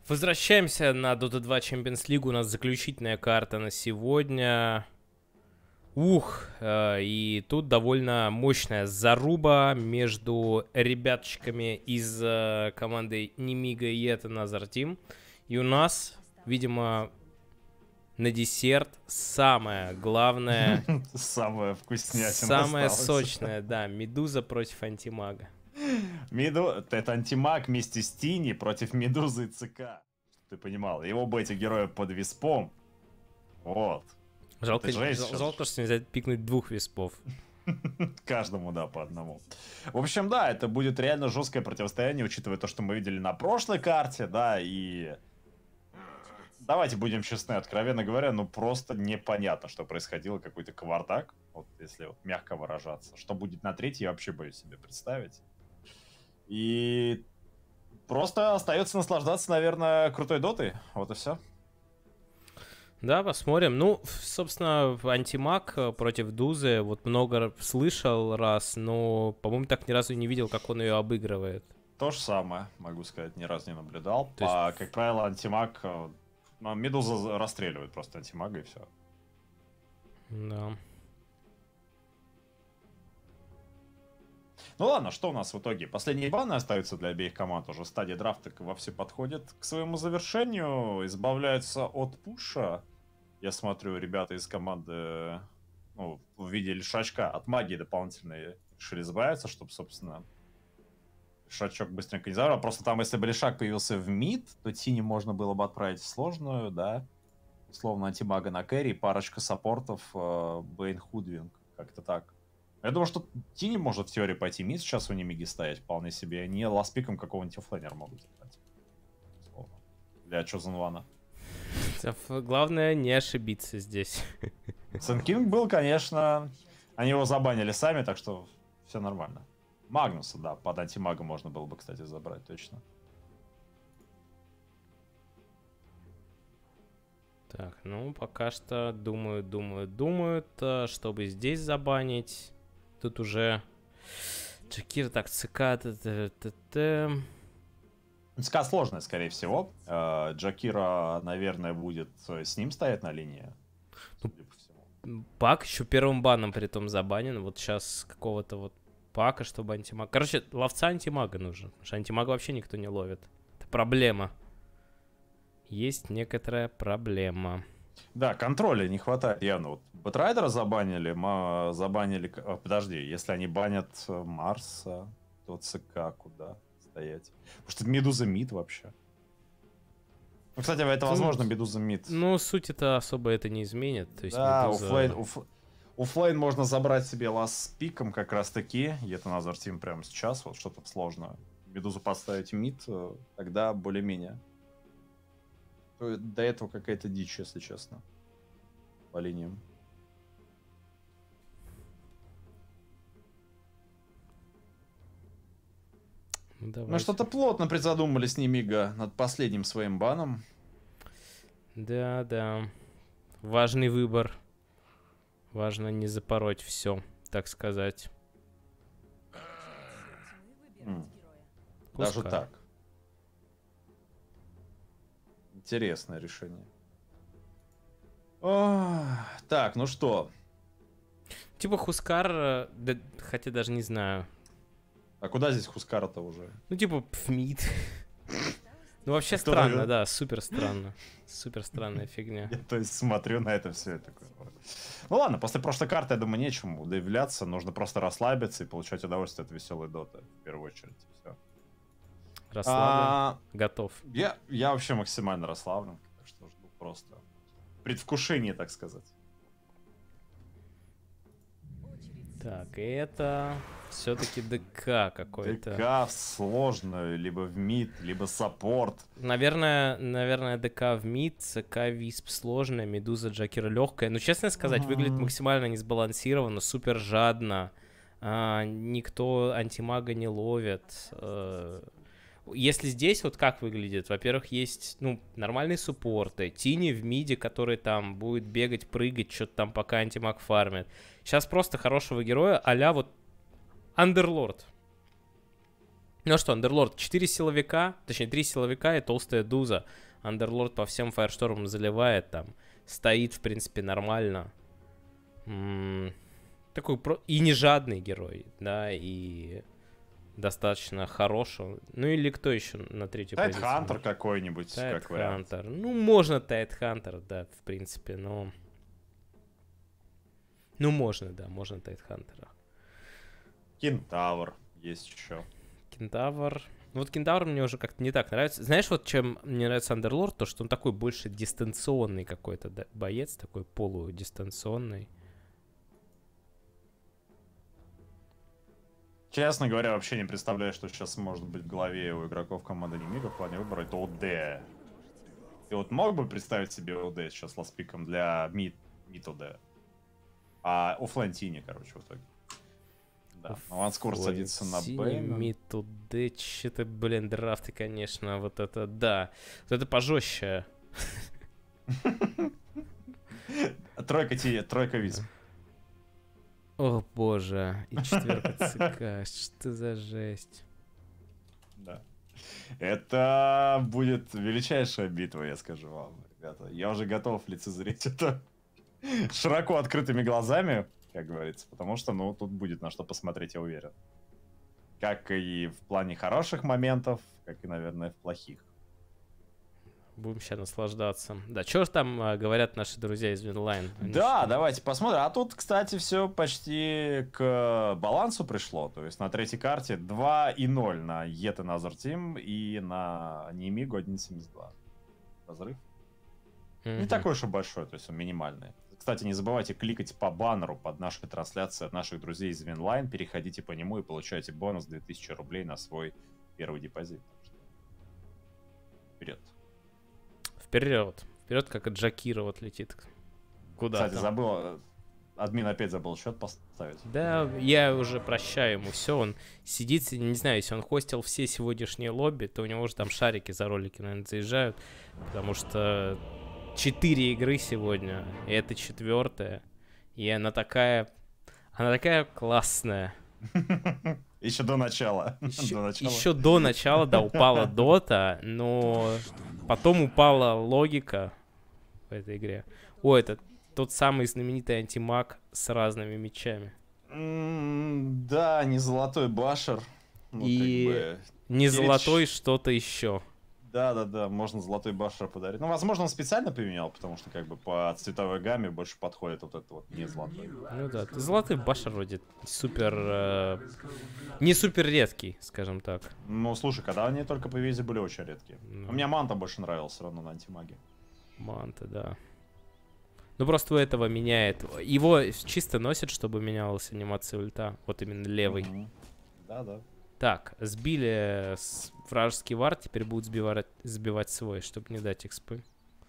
Возвращаемся на Dota 2 Champions League. У нас заключительная карта на сегодня. И тут довольно мощная заруба между ребятчиками из команды Немига и это Назар Тим. И у нас, видимо, на десерт самое главное... Самая вкуснятина самое осталась. сочное, да. Медуза против Антимага. Это Антимаг вместе с Тини против Медузы и ЦК. Чтоб ты понимал. Его бы эти герои под виспом. Вот. Жалко, жесть жалко, что нельзя пикнуть двух виспов. Каждому, да, по одному. В общем, да, это будет реально жесткое противостояние, учитывая то, что мы видели на прошлой карте, да, и... Давайте будем честны, откровенно говоря, ну просто непонятно, что происходило, какой-то кавардак, вот если вот мягко выражаться. Что будет на третьей, я вообще боюсь себе представить. И просто остается наслаждаться, наверное, крутой дотой, вот и все. Да, посмотрим. Ну, собственно, Антимаг против Дузы, вот много слышал раз, но, по-моему, так ни разу не видел, как он ее обыгрывает. То же самое, могу сказать, ни разу не наблюдал. То есть... Как правило, Антимаг... Медуза расстреливает просто Антимага и все. Да. Ну ладно, что у нас в итоге? Последние баны остаются для обеих команд. Уже стадия драфта вовсю подходит к своему завершению. Избавляются от пуша. Я смотрю, ребята из команды увидели шачка от магии дополнительные. Решили избавиться, чтобы, собственно, шачок быстренько не забрал. Просто там, если бы лишак появился в мид, то Тини можно было бы отправить в сложную, да. Условно, антимага на кэрри, парочка саппортов, Бэйн Худвинг. Как-то так. Я думаю, что Тини может в теории пойти мид сейчас у Немиги стоять вполне себе. Они ласпиком какого-нибудь оффлейнера могут забрать. Условно. Для Chosen One. Главное не ошибиться здесь. Сенкинг был, конечно. Они его забанили сами, так что все нормально. Магнуса, да, под антимага можно было бы, кстати, забрать, точно. Так, ну, пока что думают, чтобы здесь забанить. Тут уже Джакир, так, ЦК, ЦК сложная, скорее всего. Джакира, наверное, будет с ним стоять на линии. Судя по всему. Пак еще первым баном при том забанен. Вот сейчас какого-то вот Пака, чтобы антимаг... Короче, ловца антимага нужен. Потому что антимага вообще никто не ловит. Это проблема. Есть некоторая проблема. Да, контроля не хватает явно. Вот Бэтрайдера забанили, подожди, если они банят Марса, то ЦК куда стоять? Потому что Медуза мид вообще. Ну, кстати, это возможно Медуза мид. Ну, суть это особо это не изменит. То есть да, Медуза... Оффлейн можно забрать себе лас с пиком как раз таки. И это Назар Тим прямо сейчас, вот что-то сложное. Медузу поставить мид, тогда более-менее. До этого какая-то дичь, если честно. По линиям. Ну что-то плотно призадумались Немига над последним своим баном. Да, да. Важный выбор. Важно не запороть все, так сказать. Даже так. Интересное решение. Так, ну что? Типа Хускар, да, хотя даже не знаю. А куда здесь Хускара-то уже? Ну типа в мид. Ну вообще странно, да, супер странно. Супер странная фигня. Я то есть смотрю на это все такое. Ну ладно, после прошлой карты, я думаю, нечему удивляться. Нужно просто расслабиться и получать удовольствие от веселой доты. В первую очередь. Все. Расслаблен. Готов. Я вообще максимально расслаблен. Так что жду просто предвкушение, так сказать. Так, и это все-таки ДК какой-то. ДК в сложную, либо в мид, либо саппорт. Наверное, ДК в мид, ЦК Висп сложная, Медуза Джакира легкая. Но, честно сказать, выглядит максимально несбалансированно, супер жадно. Никто антимага не ловит. Если здесь вот как выглядит, во-первых, есть, ну, нормальные суппорты, Тини в миде, который там будет бегать, прыгать, что-то там пока антимаг фармит. Сейчас просто хорошего героя а-ля вот Андерлорд. Ну что, Андерлорд, 4 силовика, точнее 3 силовика и толстая дуза. Андерлорд по всем фаерштормам заливает там. Стоит, в принципе, нормально. Такой и не жадный герой, да, и достаточно хороший. Ну или кто еще на третью позицию? Тайтхантер какой-нибудь, как вариант. Тайтхантер. Ну, можно Тайтхантер, да, в принципе, но... Ну, можно, да, можно Тайтхантера. Кентавр есть еще. Кентавр. Ну вот Кентавр мне уже как-то не так нравится. Знаешь, вот чем мне нравится Андерлорд, то что он такой больше дистанционный какой-то боец, такой полудистанционный. Честно говоря, вообще не представляю, что сейчас может быть в голове у игроков команды Немига в плане выбрать ОД. Ты вот мог бы представить себе ОД сейчас ласпиком для мид ОД? А оффлайн Тини, короче, в итоге. Да, Ванскор садится на Б. Мид ОД, что-то, блин, драфты, конечно, вот это, да. Вот это пожестче. Тройка виз. О боже, и 4 ЦК, что за жесть. Да. Это будет величайшая битва, я скажу вам, ребята. Я уже готов лицезреть это широко открытыми глазами, как говорится, потому что, ну, тут будет на что посмотреть, я уверен. Как и в плане хороших моментов, как и, наверное, в плохих. Будем сейчас наслаждаться. Да, что же там говорят наши друзья из Винлайн? Да, давайте посмотрим. А тут, кстати, все почти к балансу пришло. То есть на третьей карте 2-0 на Yet Another Team и на Немигу 1.72. Разрыв. Не такой уж и большой, то есть он минимальный. Кстати, не забывайте кликать по баннеру под нашей трансляцией от наших друзей из Винлайн. Переходите по нему и получайте бонус 2000 рублей на свой первый депозит. Вперед. Вперед. Вперед, как от Джакира вот летит. Куда? Кстати, забыл. Админ опять забыл счет поставить. Да, я уже прощаю ему все. Он сидит, не знаю, если он хостил все сегодняшние лобби, то у него уже там шарики за ролики, наверное, заезжают. Потому что 4 игры сегодня, и это 4-я. И она такая классная. Еще до начала. Еще до начала, да, упала дота, но потом упала логика в этой игре. О, это тот самый знаменитый антимаг с разными мечами. Да, не золотой башер. И не золотой что-то еще. Да, можно золотой башер подарить. Ну, возможно, он специально поменял, потому что как бы по цветовой гамме больше подходит вот это вот не золотой. Ну да, золотой башер вроде супер... не супер редкий, скажем так. Ну, слушай, когда они только по визе были очень редкие. У меня манта больше нравился все равно на антимаге. Манта, да. Ну, просто у этого меняет... Его чисто носят, чтобы менялась анимация ульта. Вот именно левый. Да. Так, сбили вражеский вард, теперь будут сбивать свой, чтобы не дать экспы.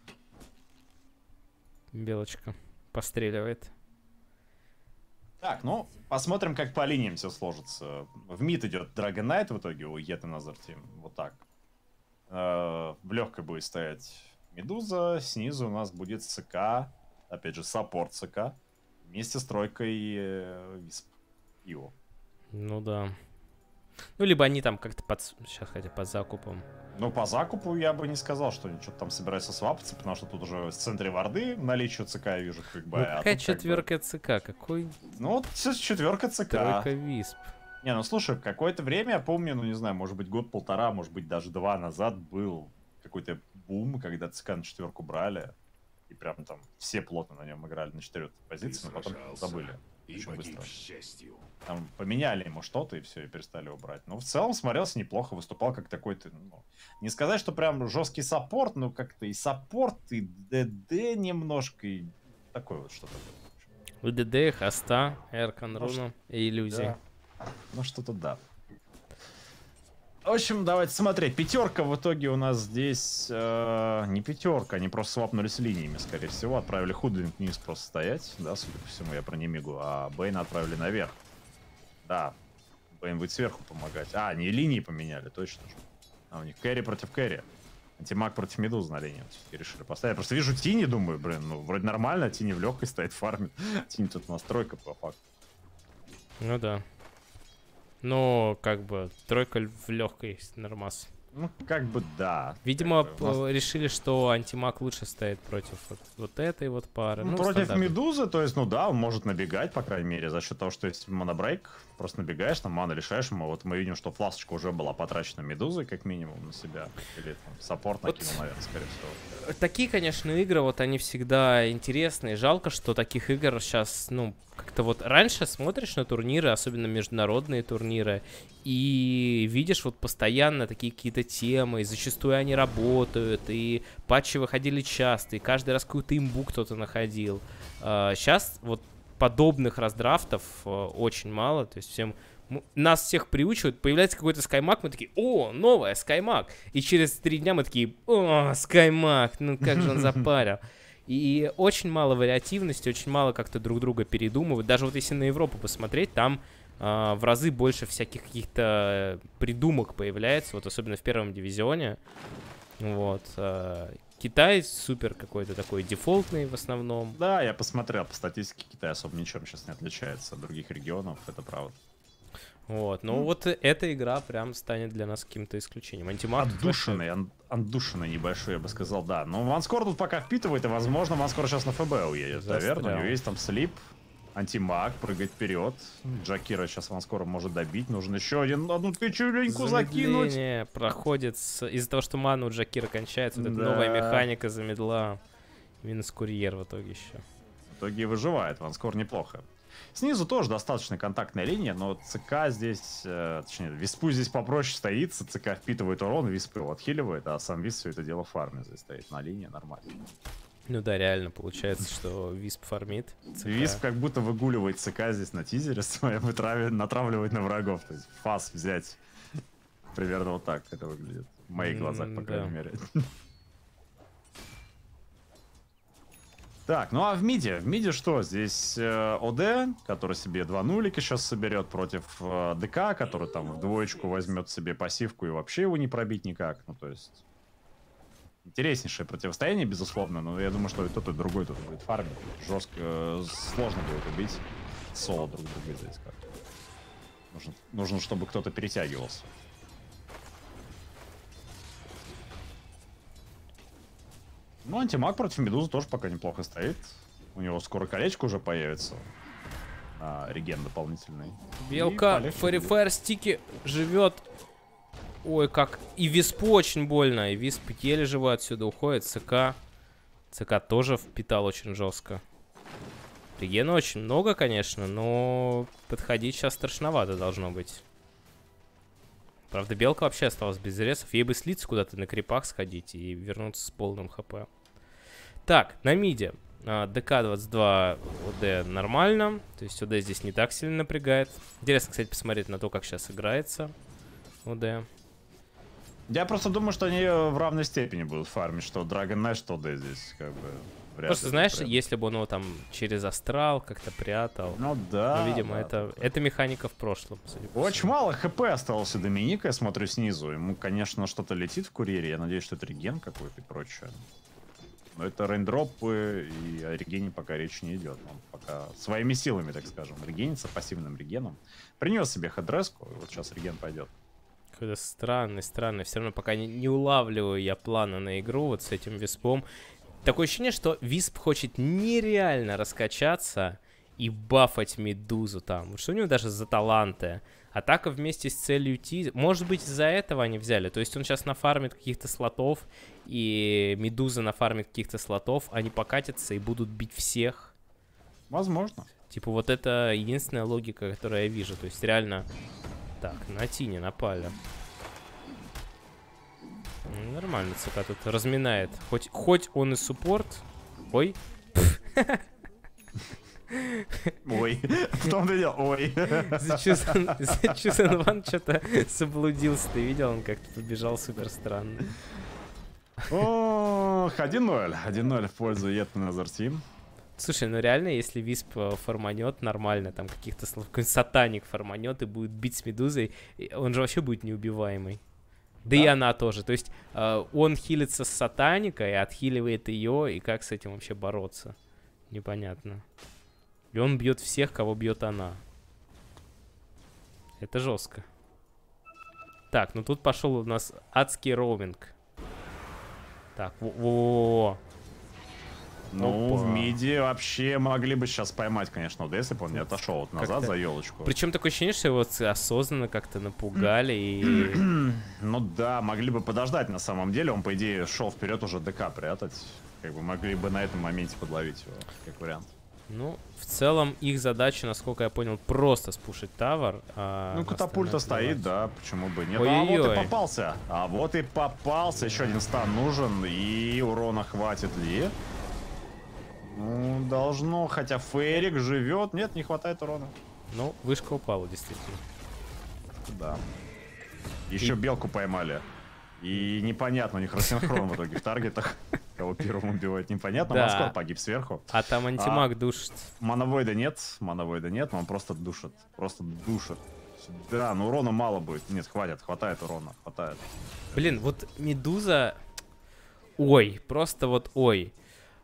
Белочка постреливает. Так, ну, посмотрим, как по линиям все сложится. В мид идет Dragon Knight в итоге у Yet Another Team. Вот так. В легкой будет стоять Медуза. Снизу у нас будет ЦК. Опять же, саппорт ЦК. Вместе с тройкой Висп. Ио. Ну да. Ну, либо они там как-то сейчас хотя под закупом. Ну, по закупу я бы не сказал, что они что-то там собираются свапаться, потому что тут уже в центре варды наличие ЦК я вижу, как бы. Ну, какая четверка ЦК? Какой? Ну, вот четверка ЦК. Тройка Висп. Не, ну слушай, какое-то время, я помню, ну не знаю, может быть год-полтора, может быть даже 2 назад был какой-то бум, когда ЦК на четверку брали. И прям там все плотно на нем играли на 4 позиции, но потом забыли. Очень быстро. Там поменяли ему что-то и все, и перестали его брать. Но в целом смотрелся неплохо, выступал как такой-то, ну, не сказать, что прям жесткий саппорт, но как-то и саппорт, и ДД немножко, и такой вот что-то. ДД, Хоста, Эркан Руна и Иллюзия. Да. Ну что-то да. В общем, давайте смотреть. Пятерка в итоге у нас здесь не пятерка, они просто свапнулись линиями, скорее всего. Отправили Худлинг вниз просто стоять, да, судя по всему, я про Немигу, а Бэйна отправили наверх. Да, Бэйн будет сверху помогать. А, они линии поменяли, точно же. А у них Кэрри против Кэрри. Антимаг против Медузы на линии все-таки решили поставить. Я просто вижу Тини, думаю, блин, ну вроде нормально, Тини в легкой стоит, фармит. Тини тут настройка по факту. Ну да. Но как бы тройка в легкой нормас. Ну, как бы да. Видимо, Как бы решили, что антимаг лучше стоит против вот этой вот пары. Ну, против стандартно. Медузы, то есть, ну да, он может набегать, по крайней мере, за счет того, что есть монобрейк. Просто набегаешь, там мана лишаешь ему. Вот мы видим, что фласочка уже была потрачена Медузой, как минимум, на себя. Или там саппорт накинул, наверное, скорее всего. Такие, конечно, игры, вот они всегда интересные. Жалко, что таких игр сейчас, ну, как-то вот раньше смотришь на турниры, особенно международные турниры, и видишь вот постоянно такие какие-то темы, и зачастую они работают, и патчи выходили часто, и каждый раз какую-то имбу кто-то находил. Сейчас вот подобных раздрафтов очень мало, то есть всем... Нас всех приучивают, появляется какой-то SkyMag, мы такие, о, новая SkyMag. И через 3 дня мы такие, о, SkyMag, ну как же он запарил. И очень мало вариативности, очень мало как-то друг друга передумывают. Даже вот если на Европу посмотреть, там в разы больше всяких каких-то придумок появляется, вот особенно в первом дивизионе. Вот. Китай супер какой-то такой дефолтный в основном. Да, я посмотрел по статистике, Китай особо ничем сейчас не отличается от других регионов, это правда. Вот, ну вот эта игра прям станет для нас каким-то исключением. Антимаг Отдушенный небольшой, я бы сказал, да. Но Ванскор тут пока впитывает, и, возможно, Ванскор сейчас на ФБ уедет, наверное. У него есть там слип, антимаг, прыгать вперед. Джакира сейчас Ванскора может добить. Нужно еще одну тычуленьку закинуть. Проходит из-за того, что ману у Джакира кончается. Вот эта новая механика замедла. Минус курьер в итоге еще. В итоге выживает. Ванскор неплохо. Снизу тоже достаточно контактная линия, но ЦК здесь, точнее, Виспу здесь попроще стоит, ЦК впитывает урон, Висп его отхиливает, а сам Висп все это дело фармит, здесь стоит на линии, нормально. Ну да, реально получается, что Висп фармит. Висп как будто выгуливает ЦК здесь на тизере своем и натравливает на врагов, то есть фас взять. Примерно вот так это выглядит, в моих глазах, по крайней мере. Так, ну а в миде что? Здесь ОД, который себе 2 нулики сейчас соберет против ДК, который там в двоечку возьмет себе пассивку и вообще его не пробить никак. Ну, то есть, интереснейшее противостояние, безусловно, но я думаю, что и тот, и другой тут будет фармить. Жестко, сложно будет убить соло друг друга здесь как. Нужно, чтобы кто-то перетягивался. Ну, антимаг против Медузы тоже пока неплохо стоит. У него скоро колечко уже появится. Реген дополнительный. Белка, Фэри Фаер стики живет. Ой, как. И Виспу очень больно. И Висп еле живой отсюда уходит. ЦК тоже впитал очень жестко. Регена очень много, конечно, но подходить сейчас страшновато должно быть. Правда, Белка вообще осталась без ресов. Ей бы слиться куда-то на крипах сходить и вернуться с полным хп. Так, на миде. ДК-22 ОД нормально. То есть ОД здесь не так сильно напрягает. Интересно, кстати, посмотреть на то, как сейчас играется ОД. Я просто думаю, что они в равной степени будут фармить, что Dragon Knight, что ОД здесь как бы... Просто знаешь, если бы он его там через астрал как-то прятал. Ну да. Ну, видимо, это механика в прошлом. Очень мало хп осталось у Доминика, я смотрю снизу. Ему, конечно, что-то летит в курьере. Я надеюсь, что это реген какой-то и прочее. Но это рейндропы, и о регене пока речь не идет. Он пока своими силами, так скажем, регенится пассивным регеном. Принес себе хедреску, и вот сейчас реген пойдет. Какой-то странный. Все равно пока не улавливаю я плана на игру вот с этим Виспом. Такое ощущение, что Висп хочет нереально раскачаться и бафать Медузу там. Что у него даже за таланты. Атака вместе с целью Ти. Может быть, из-за этого они взяли. То есть он сейчас нафармит каких-то слотов, и Медуза нафармит каких-то слотов. Они покатятся и будут бить всех. Возможно. Типа вот это единственная логика, которую я вижу. То есть реально... Так, на Тине напали. Нормально ЦК тут разминает. Хоть он и суппорт. Ой. Ой. В том-то и дело. Ой. Зачусан Ван что-то заблудился. Ты видел? Он как-то побежал супер странно. Ох, 1-0. 1-0 в пользу Yetman Team. Слушай, ну реально, если Висп форманет нормально, там каких-то слов, какой-нибудь сатаник форманет и будет бить с Медузой, он же вообще будет неубиваемый. Да и она тоже. То есть он хилится с сатаникой, отхиливает ее, и как с этим вообще бороться? Непонятно. И он бьет всех, кого бьет она. Это жестко. Так, ну тут пошел у нас адский роуминг. Так, во-во-во. Ну, в миде вообще могли бы сейчас поймать, конечно, ОДС, если бы он не отошел вот назад за елочку. Причем такое ощущение, что его осознанно как-то напугали и... Ну да, могли бы подождать на самом деле. Он, по идее, шел вперед уже ДК прятать. Как бы могли бы на этом моменте подловить его, как вариант. Ну, в целом, их задача, насколько я понял, просто спушить тавер. Ну, катапульта стоит, да, почему бы нет. Ой-ой-ой. А вот и попался. А вот и попался. Еще один стан нужен. И урона хватит ли? Ну, должно, хотя Ферик живет. Нет, не хватает урона. Ну, вышка упала, действительно. Да. Еще белку поймали. И непонятно, у них рассинхрон в итоге в таргетах. Кого первым убивают, непонятно. Да. Маскор погиб сверху. А там антимаг душит. Моновойда нет, но он просто душит. Просто душит. Да, но урона мало будет. Нет, хватает урона, хватает. Блин, вот Медуза... Ой, просто вот ой.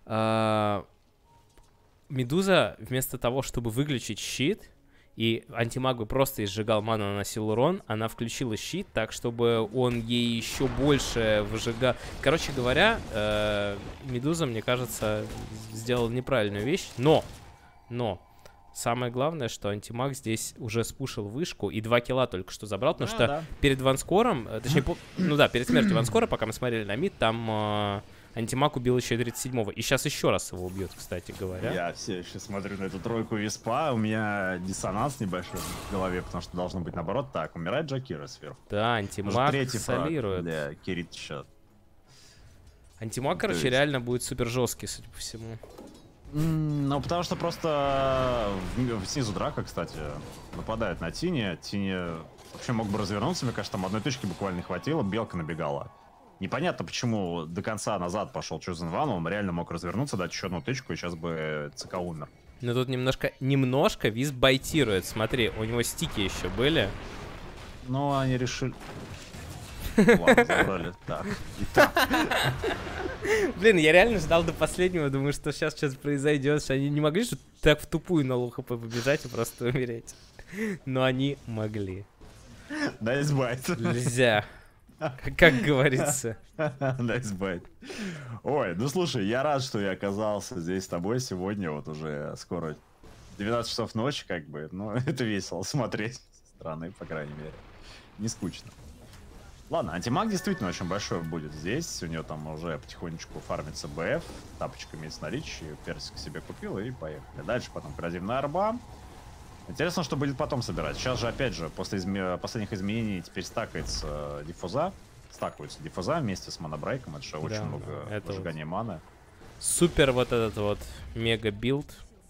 Медуза вместо того, чтобы выключить щит, и антимаг бы просто изжигал ману, наносил урон, она включила щит так, чтобы он ей еще больше выжигал. Короче говоря, Медуза, мне кажется, сделала неправильную вещь, но самое главное, что антимаг здесь уже спушил вышку и 2 килла только что забрал, потому что перед ванскором, точнее, перед смертью ванскора, пока мы смотрели на мид, там... Антимаг убил еще 37-го. И сейчас еще раз его убьет, кстати говоря. Я все еще смотрю на эту тройку виспа. У меня диссонанс небольшой в голове, потому что должно быть наоборот. Так, умирает Джакира сверху. Да, антимаг солирует. Для Киритча. Антимаг, короче, реально будет супер жесткий, судя по всему. Ну, потому что просто снизу драка, кстати, нападает на Тини. Тини вообще мог бы развернуться. Мне кажется, там одной точки буквально не хватило. Белка набегала. Непонятно, почему до конца назад пошел Chosen One, он реально мог развернуться, дать еще одну тычку, и сейчас бы ЦК умер. Но тут немножко Виз байтирует. Смотри, у него стики еще были. Ну, они решили... Ладно, забрали. Так, итак. Блин, я реально ждал до последнего, думаю, что сейчас что-то произойдет, что они не могли же так в тупую на лоу хп побежать и просто умереть. Но они могли. Nice bite. Нельзя. Как говорится. Nice bite. Ой, ну слушай, я рад, что я оказался здесь с тобой сегодня. Вот уже скоро 12 часов ночи, как бы. Ну, это весело смотреть со стороны, по крайней мере. Не скучно. Ладно, антимаг действительно очень большой будет здесь. У нее там уже потихонечку фармится БФ. Тапочка имеется наличие. Персик себе купил и поехали. Дальше потом коррозивная арба. Интересно, что будет потом собирать. Сейчас же, опять же, после последних изменений теперь стакаются диффуза вместе с монобрейком. Это же очень много выжигания маны. Супер вот этот вот мега билд.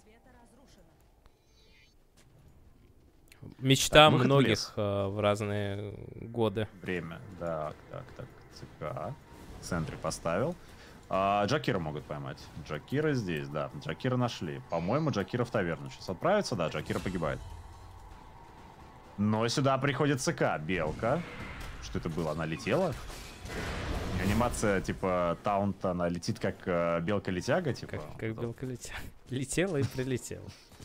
Мечта так, многих в разные годы. Время. Так. ЦК. В центре поставил. Джакира могут поймать. Джакира здесь, да. Джакира нашли. По-моему, Джакира в таверну сейчас отправится. Да, Джакира погибает. Но сюда приходит ЦК. Белка. Что это было? Она летела? Анимация, типа, таунта, она летит как белка-летяга, типа. Как белка-летяга. Летела и прилетела.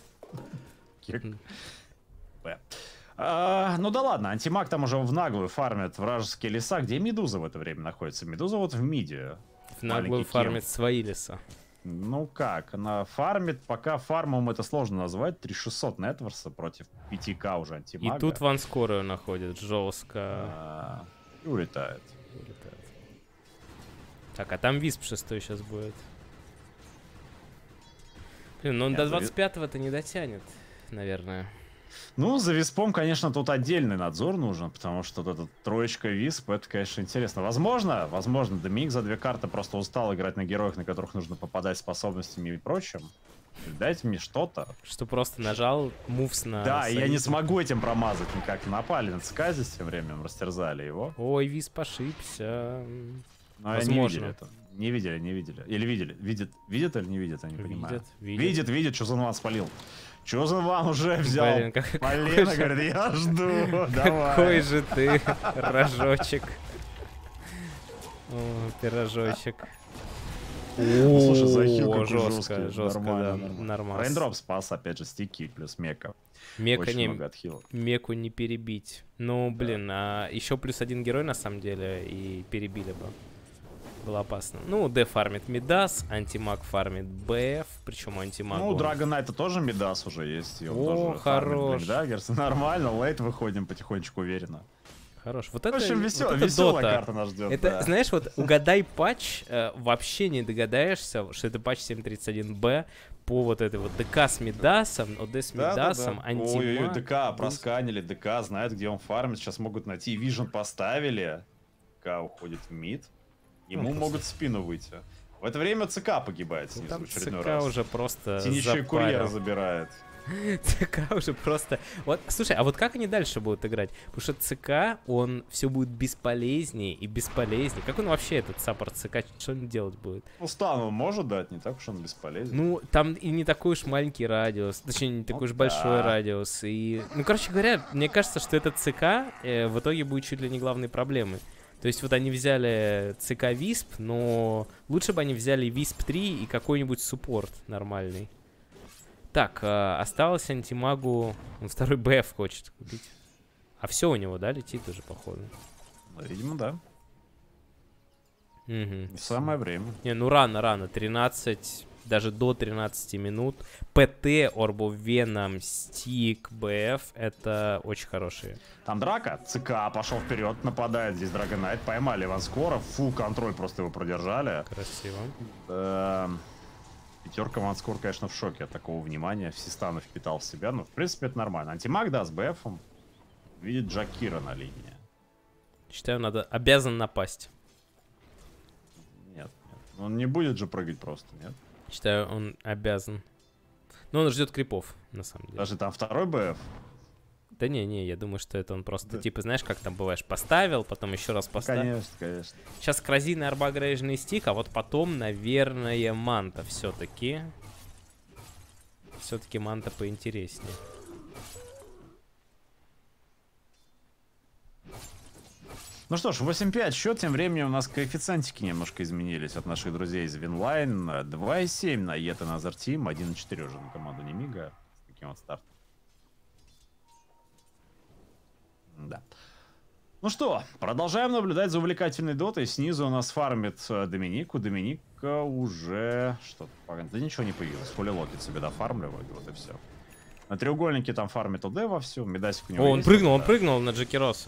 Ну да ладно, антимаг там уже в наглую фармит вражеские леса. Где Медуза в это время находится? Медуза вот в миде. В наглую фармит свои леса. Ну как, она фармит, пока фармом это сложно назвать. 3600 нетворса против 5к уже антимага. И тут ванскоры находит жестко. И улетает. Так, а там Висп 6 сейчас будет. Блин, ну он до 25-го-то не дотянет, наверное. Ну, за Виспом, конечно, тут отдельный надзор нужен, потому что вот эта троечка Висп, это, конечно, интересно. Возможно, Доминик за 2 карты просто устал играть на героях, на которых нужно попадать способностями и прочим. Дайте мне что-то. Что просто нажал мувс на... Да, и я не смогу этим промазать никак. Напали на ЦК здесь тем временем, растерзали его. Ой, Висп ошибся. Но они не видели это. Не видели. Или видели? Видят или не видят, я не понимаю. Видит, Chosen One спалил. Chosen One уже взял. Блин, Полина говорит, я жду, давай. Какой же ты рожочек. О, пирожочек. Ну, слушай, захил О, какой жестко, жесткий. Нормально, да, нормально. нормально. Рейндроп спас, опять же, стики плюс мека. Мека Очень много отхилов. Меку не перебить. Ну, Да. блин, еще плюс один герой, на самом деле, и перебили бы. Было опасно. Ну, Д фармит Мидас, Антимаг фармит БФ, причем Антимаг... Ну, у Драгонайта тоже Мидас уже есть. И он О, тоже фармит хорош. Блэкдаггерс. Нормально, лейт выходим потихонечку уверенно. Хорош. Вот В это, общем, вот это веселая Дота. карта нас ждет. Это, да. знаешь, вот угадай патч, вообще не догадаешься, что это патч 7.31b по вот этой вот ДК с Мидасом, ОД с Мидасом, Антимаг. Ой-ой-ой, ДК просканили, ДК знает, где он фармит, сейчас могут найти. Вижен поставили, ДК уходит в мид, ему могут в спину выйти. В это время ЦК погибает снизу Там в очередной ЦК раз. уже просто Синичий запарил. курьер забирает. ЦК уже просто... Вот, слушай, а вот как они дальше будут играть? Потому что ЦК, он все будет бесполезнее и бесполезнее. Как он вообще, этот саппорт ЦК, что он делать будет? Ну, стан он может дать, не так уж он бесполезен. Ну, там и не такой уж маленький радиус, точнее, не такой уж да. большой радиус. И, ну, короче говоря, мне кажется, что этот ЦК в итоге будет чуть ли не главной проблемой. То есть вот они взяли ЦК Висп, но лучше бы они взяли Висп 3 и какой-нибудь суппорт нормальный. Так, осталось Антимагу... Он второй БФ хочет купить. А все у него, да, летит уже, походу? Видимо, да. Угу. Самое время. Не, ну рано. 13, даже до 13 минут. ПТ, Орбов Веном, Стик, БФ. Это очень хорошие. Там драка. ЦК пошел вперед, нападает. Здесь Драгонайт. Поймали Ванскора. Фул контроль просто его продержали. Красиво. Пятерка Ванскор, конечно, в шоке от такого внимания. Всестанов впитал в себя. Но, в принципе, это нормально. Антимаг, да, с БФом. Видит Джакира на линии. Считаю, обязан напасть. Нет. Он не будет же прыгать просто, нет? Считаю, он обязан. Но он ждет крипов, на самом деле. Даже там второй БФ. Да не, я думаю, что это он просто, Да. типа, знаешь, как там бываешь, поставил, потом еще раз поставил. Конечно. Сейчас Кразин и Арба Грейжный стик, а вот потом, наверное, Манта все-таки. Все-таки Манта поинтереснее. Ну что ж, 8-5 счет. Тем временем у нас коэффициентики немножко изменились от наших друзей из Винлайн. 2,7 на Ета Назар Тим, 1,4 уже на команду Немига. С таким вот стартом. Да. Ну что, продолжаем наблюдать за увлекательной дотой. Снизу у нас фармит Доминик. У Доминика уже... Что-то... Да ничего не появилось. Фуллилокет себе дофармливают, вот и все. На треугольнике там фармит ОД вовсю. Медасик у него О, он есть, прыгнул, да. он прыгнул на Джекероса.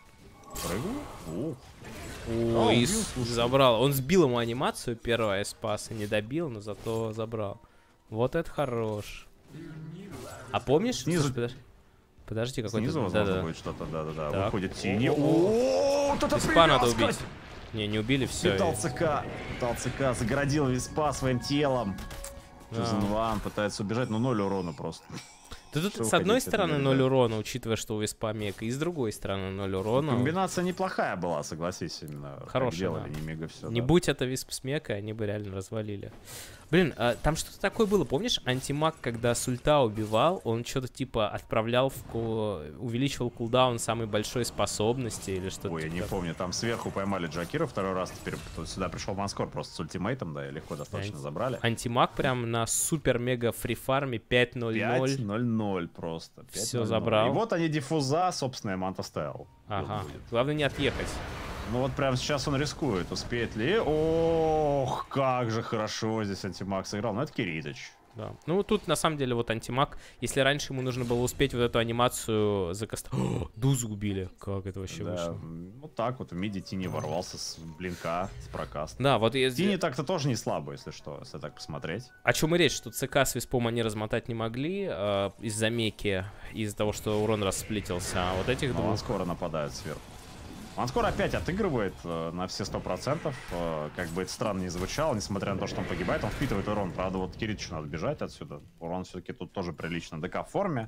Прыгнул? О, и убил, слушай. забрал. Он сбил ему анимацию первая спаса, не добил, но зато забрал. Вот это хорош. А помнишь? Снизу- Слушай, подожди, какой-то... Снизу, возможно, Да-да. будет что-то, да-да-да. Так. Выходит Тини. О, О, тут Виспа надо убить. Не убили, все. Питал ЦК, загородил Виспа своим телом. Чузен Ван пытается убежать, но 0 урона просто. Да тут Что с вы одной хотите, стороны это 0 да. урона, учитывая, что у Виспа мека, и с другой стороны 0 урона. Комбинация неплохая была, согласись, именно. Как Хорошая, делали, да. не мега все. Не будь это Висп с мекой, они бы реально развалили. Блин, там что-то такое было, помнишь? Антимаг, когда с ульта убивал, он что-то типа отправлял увеличивал кулдаун самой большой способности или что-то. Ой, я типа не такого. помню, там сверху поймали Джакира второй раз, теперь сюда пришел Манскор просто с ультимейтом, да, и легко достаточно забрали. Антимаг прям на супер-мега фрифарме 5-0-0. 5-0-0 просто. Всё 5:00. забрал. И вот они диффуза, собственно, Манта ставил. Ага. Главное не отъехать. Ну вот прямо сейчас он рискует. Успеет ли? Ох, как же хорошо здесь Антимаг сыграл. Ну это Киритыч. Да. Ну, тут, на самом деле, вот Антимаг, если раньше ему нужно было успеть вот эту анимацию закастовать... Дузу убили. Как это вообще Да, вышло? вот так вот в миде Тини ворвался с блинка, с прокаста. Да, вот... Тини так-то тоже не слабо, если что, если так посмотреть. О чем и речь, что ЦК с Виспом они размотать не могли из-за меки, из-за того, что урон расплитился, а вот этих Но двух... он скоро нападает сверху. Он скоро опять отыгрывает на все 100%. Как бы это странно не звучало, несмотря на то, что он погибает, он впитывает урон. Правда, вот Киритичу надо бежать отсюда. Урон все-таки тут тоже прилично. ДК в форме.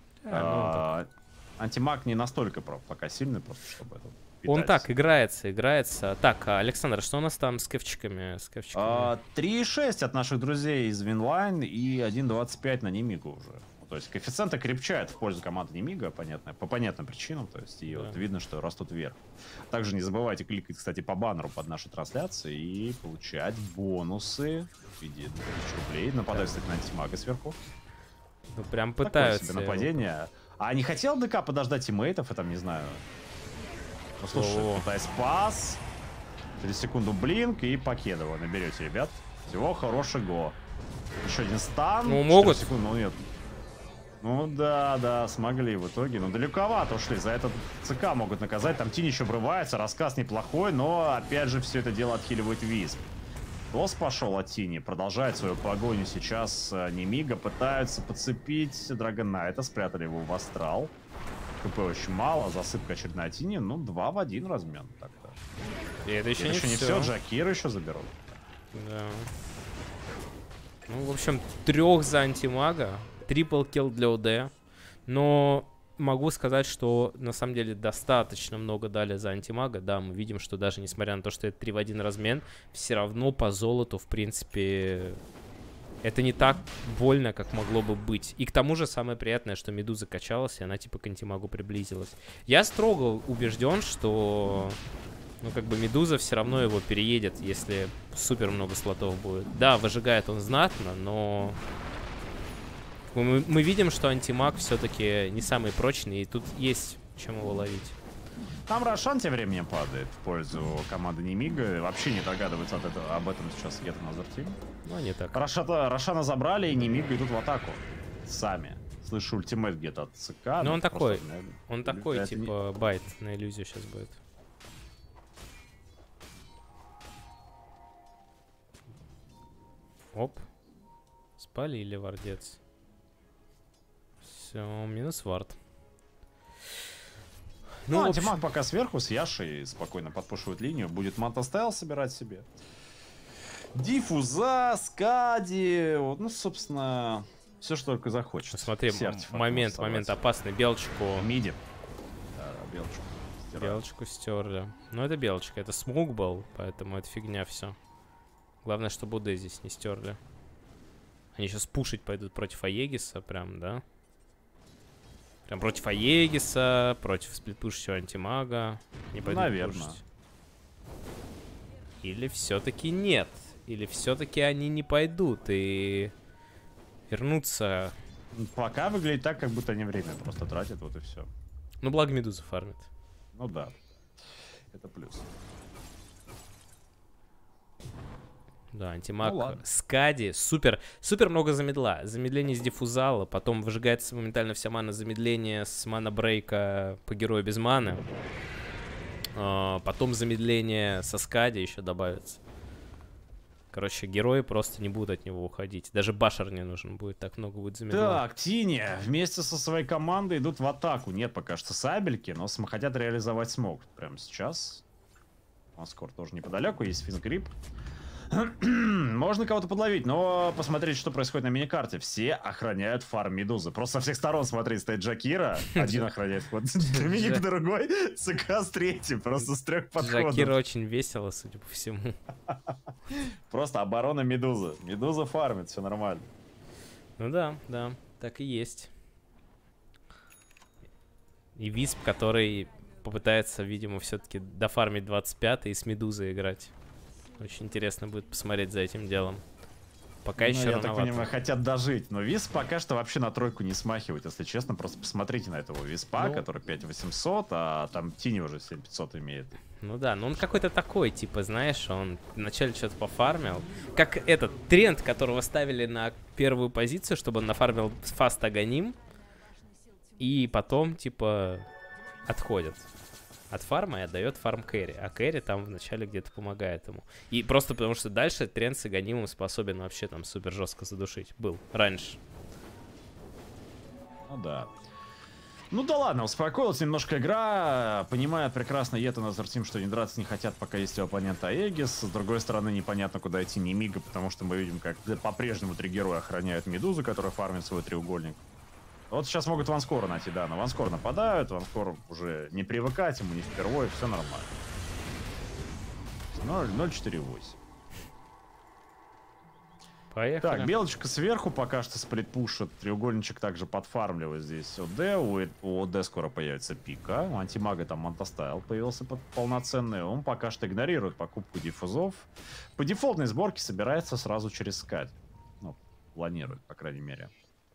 Антимаг не настолько пока сильный, просто чтобы это Он питать. так играется. Так, Александр, что у нас там с кэфчиками? 3,6 от наших друзей из Винлайн и 1,25 на Немигу уже. То То есть коэффициенты крепчают в пользу команды Немига, понятно, по понятным причинам. То есть и вот видно, что растут вверх. Также не забывайте кликать, кстати, по баннеру под нашей трансляцией и получать бонусы в виде 1000 рублей. Нападают, кстати, на антимага сверху. Ну прям пытаются. Такое себе нападение. А не хотел ДК подождать тиммейтов, и там, не знаю... Ну, слушай, пытаясь пас, через секунду блинк и покедово наберете, ребят. Всего хорошего. Еще один стан. Ну, могут. Секунд, ну, нет. Ну, да, смогли в итоге. Но далековато ушли. За этот ЦК могут наказать. Там Тинь еще врывается. Рассказ неплохой, но, опять же, все это дело отхиливает Визп. Тос пошел от Тини. Продолжает свою погоню сейчас. Немига пытаются подцепить Драгонайта. Спрятали его в астрал. КП очень мало, засыпка очередная Тини, ну 2 в 1 размен так-то. И это еще не все, Джакира еще заберут. Да. Ну, в общем, 3 за антимага, трипл килл для ОД, но могу сказать, что на самом деле достаточно много дали за антимага. Да, мы видим, что даже несмотря на то, что это 3 в 1 размен, все равно по золоту, в принципе... Это не так больно, как могло бы быть. И к тому же самое приятное, что Медуза качалась, и она типа к антимагу приблизилась. Я строго убежден, что... Ну, как бы Медуза все равно его переедет, если супер много слотов будет. Да, выжигает он знатно, но... Мы видим, что антимаг все-таки не самый прочный, и тут есть чем его ловить. Там Рошан тем временем падает в пользу команды Немига. Вообще не догадывается об этом сейчас Гетто Назартим. Ну, не так. Рошана забрали, и Немига идут в атаку. Сами. Слышу ультимейт где-то от ЦК. Ну, он такой, типа, байт на иллюзию сейчас будет. Оп. Спалили вардец. Все, минус вард. Ну, антимаг пока сверху с Яшей спокойно подпушивает линию. Будет Мантастайл собирать себе. Диффуза, Скади. Вот, ну, собственно, все, что только захочет. Смотри, момент опасный. Белочку. Миди. Да, белочку. Белочку стерли. Ну, это белочка. Это смуг был, поэтому это фигня все. Главное, чтобы УД здесь не стерли. Они сейчас пушить пойдут против Аегиса, прям, да? Прям против Аегиса, против сплитпушащего антимага. Не пойдут. Наверное. Пушить. Или все-таки нет. Или все-таки они не пойдут и вернутся. Пока выглядит так, как будто они время просто тратят, вот и все. Ну, благо Медуза фармит. Ну да. Это плюс. Да, антимаг, ну, Скади, супер много замедла. Замедление с диффузала, потом выжигается моментально вся мана, замедление с мана-брейка по герою без маны. Потом замедление со Скади еще добавится. Короче, герои просто не будут от него уходить. Даже башер не нужен будет, так много будет замедла. Так, Тини вместе со своей командой идут в атаку. Нет пока что сабельки, но хотят реализовать смог прямо сейчас. Маскор тоже неподалеку, есть финскрип. Можно кого-то подловить, но посмотреть, что происходит на миникарте. Все охраняют фарм Медузы. Просто со всех сторон, смотри, стоит Джакира. Один охраняет вход, Доминик другой, ЦК с третьим. Просто с 3 подходов. Джакира очень весело, судя по всему. Просто оборона Медузы. Медуза фармит, все нормально. Ну да, так и есть. И Висп, который попытается, видимо, все-таки дофармить 25-й и с Медузой играть. Очень интересно будет посмотреть за этим делом. Пока еще я так понимаю, хотят дожить. Но Висп пока что вообще на тройку не смахивает, если честно. Просто посмотрите на этого Виспа, который 5800, а там Тини уже 7500 имеет. Ну да, но он какой-то такой, типа, знаешь, он вначале что-то пофармил. Как этот тренд, которого ставили на первую позицию, чтобы он нафармил фаст Аганим. И потом, типа, отходит от фарма и отдает фарм кэрри. А кэрри там вначале где-то помогает ему. И просто потому, что дальше тренд с Аганимом способен вообще там супер жестко задушить. Был раньше. Ну да. Ну да ладно, успокоилась немножко игра. Понимает прекрасно Гетто Назартим, что не драться не хотят, пока есть у оппонента Аегис. С другой стороны, непонятно, куда идти Немига, потому что мы видим, как по-прежнему 3 героя охраняют Медузу, которая фармит свой треугольник. Вот сейчас могут Ванскора найти, да, на Ванскор нападают, Ванскор уже не привыкать, ему не впервые, все нормально. 0-4-8. Поехали. Так, белочка сверху пока что сплитпушит. Треугольничек также подфармливает здесь ОД. У ОД скоро появится пика. У антимага там Монтастайл появился полноценный. Он пока что игнорирует покупку диффузов. По дефолтной сборке собирается сразу через скать. Ну, планирует, по крайней мере.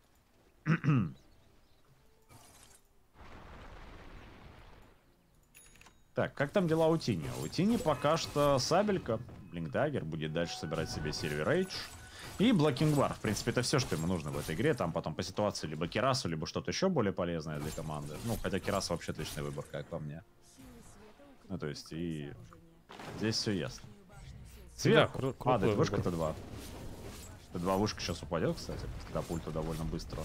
Так, как там дела у Тини? У Тини пока что сабелька. Блинкдаггер будет дальше собирать себе Silver Age. И Blocking Bar. В принципе, это все, что ему нужно в этой игре. Там потом по ситуации либо Керасу, либо что-то еще более полезное для команды. Ну, хотя Керас вообще отличный выбор, как по мне. Ну, то есть, и здесь все ясно. Сверху Да, падает вышка Т2. Т2 вышка сейчас упадет, кстати, после катапульта довольно быстро.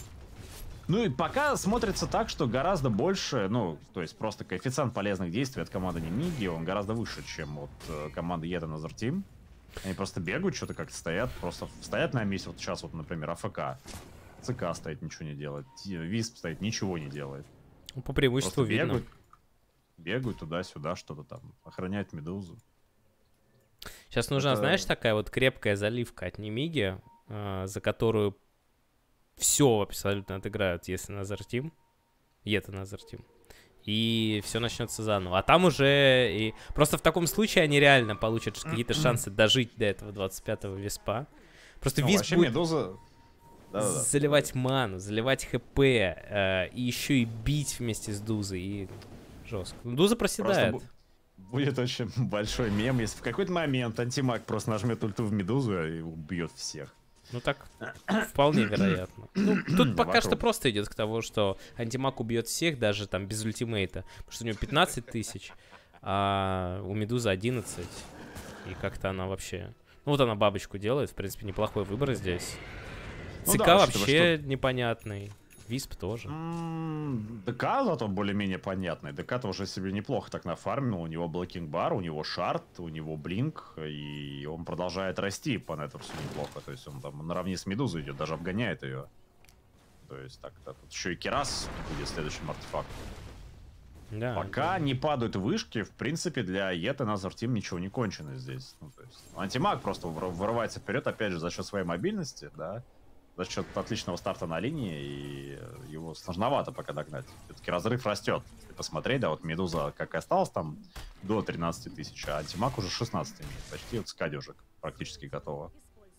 Ну и пока смотрится так, что гораздо больше, ну, то есть просто коэффициент полезных действий от команды Немиги, он гораздо выше, чем от команды Yeta Another Team. Они просто бегают, что-то как-то стоят, просто стоят на месте. Вот сейчас вот, например, АФК. ЦК стоит, ничего не делает. Висп стоит, ничего не делает. Ну, по преимуществу просто видно. Бегают туда-сюда, что-то там. Охраняют медузу. Сейчас нужна, знаешь, такая вот крепкая заливка от Немиги, за которую все абсолютно отыграют, если Another Team. Yeta Another Team. И все начнется заново. А там уже... И... Просто в таком случае они реально получат какие-то шансы дожить до этого 25-го виспа. Просто висп будет медуза... заливать ману, заливать хп, и еще и бить вместе с Дузой. И жестко. Дуза проседает. Будет очень большой мем, если в какой-то момент антимаг просто нажмет ульту в медузу и убьет всех. Ну так, вполне вероятно. Ну, тут пока что просто идет к тому, что антимаг убьет всех, даже там без ультимейта. Потому что у него 15 тысяч, а у Медузы 11. И как-то она вообще... Ну вот она бабочку делает, в принципе, неплохой выбор здесь. Ну ЦК да, вообще непонятный. Висп тоже. ДК зато более-менее понятный. ДК-то уже себе неплохо так нафармил. У него блокинг бар, у него шард, у него блинк. И он продолжает расти по Нетверсу неплохо. То есть он там наравне с Медузой идет, даже обгоняет ее. То есть так-то. Тут еще и Керас будет следующим артефактом. Да, пока не падают вышки, в принципе, для Yeta Another Team ничего не кончено здесь. Ну, то есть, антимаг просто вырывается вперед, опять же, за счет своей мобильности, да. За счет отличного старта на линии, и его сложновато пока догнать. Все-таки разрыв растет. Если посмотреть, да, вот Медуза как и осталась там до 13 тысяч, а антимаг уже 16 имеет. Почти вот скадежек практически готова.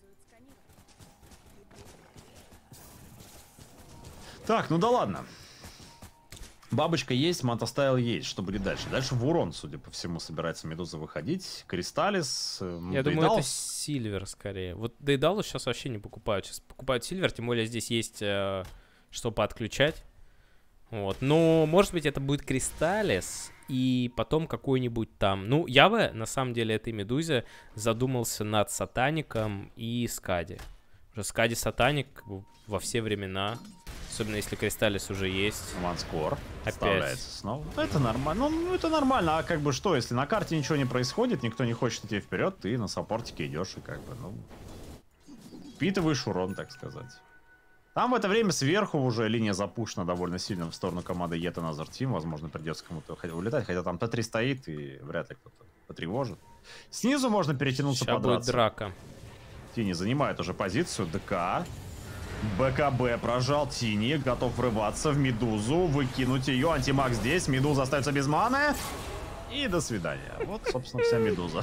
Так, ну да ладно. Бабочка есть, Монтастайл есть. Что будет дальше? Дальше в урон, судя по всему, собирается Медуза выходить. Кристаллис. Я думаю, это Сильвер скорее. Вот Дейдалус сейчас вообще не покупают. Сейчас покупают Сильвер, тем более здесь есть что подключать. Вот. Но, может быть, это будет Кристаллис и потом какой-нибудь там... Ну, я бы, на самом деле, этой Медузе задумался над Сатаником и Скади. Уже Скади Сатаник во все времена. Особенно если Кристаллис уже есть. Ванскор опять снова. Это нормально. Ну, это нормально. А как бы что, если на карте ничего не происходит, никто не хочет идти вперед, ты на саппортике идешь и как бы, ну, впитываешь урон, так сказать. Там в это время сверху уже линия запущена довольно сильно в сторону команды Yeta Another Team. Возможно, придется кому-то улетать, хотя там Т3 стоит и вряд ли кто-то потревожит. Снизу можно перетянуться, сейчас подраться. будет драка. Тини занимает уже позицию. ДК. БКБ прожал Тини, готов врываться в Медузу, выкинуть ее. Антимаг здесь, Медуза остается без маны. И до свидания. Вот, собственно, вся Медуза.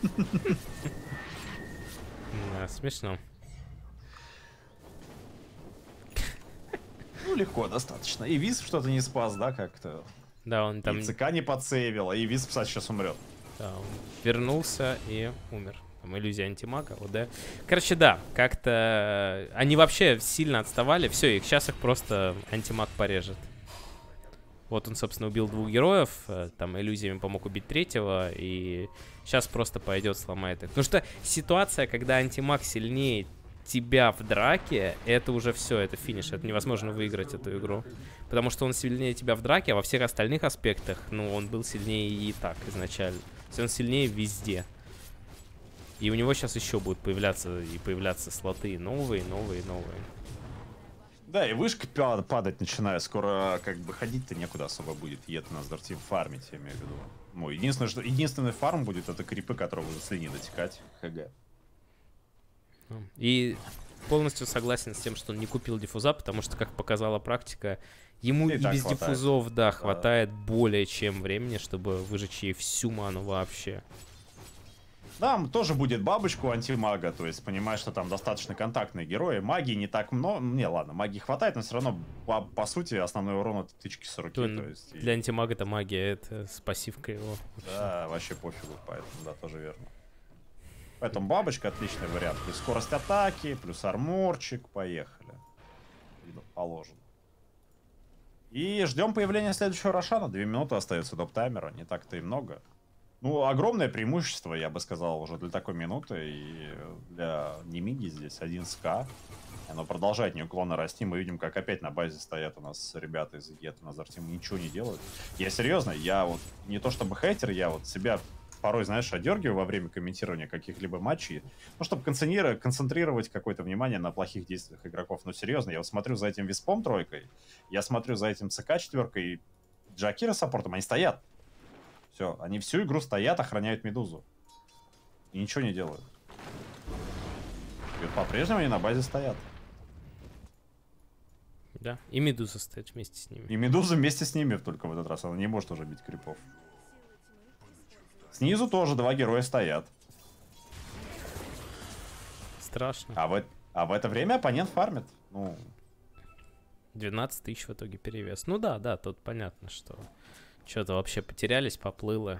Да, смешно. Ну, легко достаточно. И Висп что-то не спас, да, как-то? Да, он там... И ЦК не подсейвила, и Висп, кстати, сейчас умрет. Да, он вернулся и умер. Там иллюзия антимага, да. Короче, да, как-то они вообще сильно отставали. Все, сейчас их просто антимаг порежет. Вот он, собственно, убил 2 героев, там иллюзиями помог убить 3-го, и сейчас просто пойдет, сломает их. Потому что ситуация, когда антимаг сильнее тебя в драке, это уже все, это финиш, это невозможно выиграть эту игру. Потому что он сильнее тебя в драке, а во всех остальных аспектах, ну, он был сильнее и так изначально. То есть он сильнее везде. И у него сейчас еще будут появляться слоты новые. Да, и вышка падать начинает. Скоро как бы ходить-то некуда особо будет. Yeta Another Team фармить, я имею в виду. Ну, единственный фарм будет, это крипы, которые будут с линии дотекать. ХГ. И полностью согласен с тем, что он не купил диффуза, потому что, как показала практика, ему и без диффузов, да, хватает более чем времени, чтобы выжечь ей всю ману вообще. Там тоже будет бабочку антимага, то есть понимаешь, что там достаточно контактные герои. Магии не так много. Не, ладно, магии хватает, но все равно, по сути, основной урон это тычки с руки. То есть, для антимага это магия, это с пассивкой его. Да, вообще пофигу, поэтому, да, тоже верно. Поэтому бабочка отличный вариант. Плюс скорость атаки, плюс арморчик, поехали. Положено. И ждем появления следующего Рошана. 2 минуты остается до таймера, не так-то и много. Ну, огромное преимущество, я бы сказал, уже для такой минуты. И для Немиги здесь 11к. Оно продолжает неуклонно расти. Мы видим, как опять на базе стоят у нас ребята из Гет, Назар Тим ничего не делают. Я серьезно, я вот не то чтобы хейтер, я вот себя порой, знаешь, одергиваю во время комментирования каких-либо матчей, ну, чтобы концентрировать какое-то внимание на плохих действиях игроков. Но серьезно, я вот смотрю за этим Виспом тройкой, я смотрю за этим ЦК четверкой, Джакира саппортом, они стоят. Все, они всю игру стоят, охраняют Медузу. И ничего не делают. И вот по-прежнему они на базе стоят. Да, и Медуза стоит вместе с ними. И Медуза вместе с ними только в этот раз. Она не может уже бить крипов. Снизу тоже 2 героя стоят. Страшно. А в это время оппонент фармит. Ну... 12 тысяч в итоге перевес. Ну да, тут понятно, что... Что-то вообще потерялись, поплыли.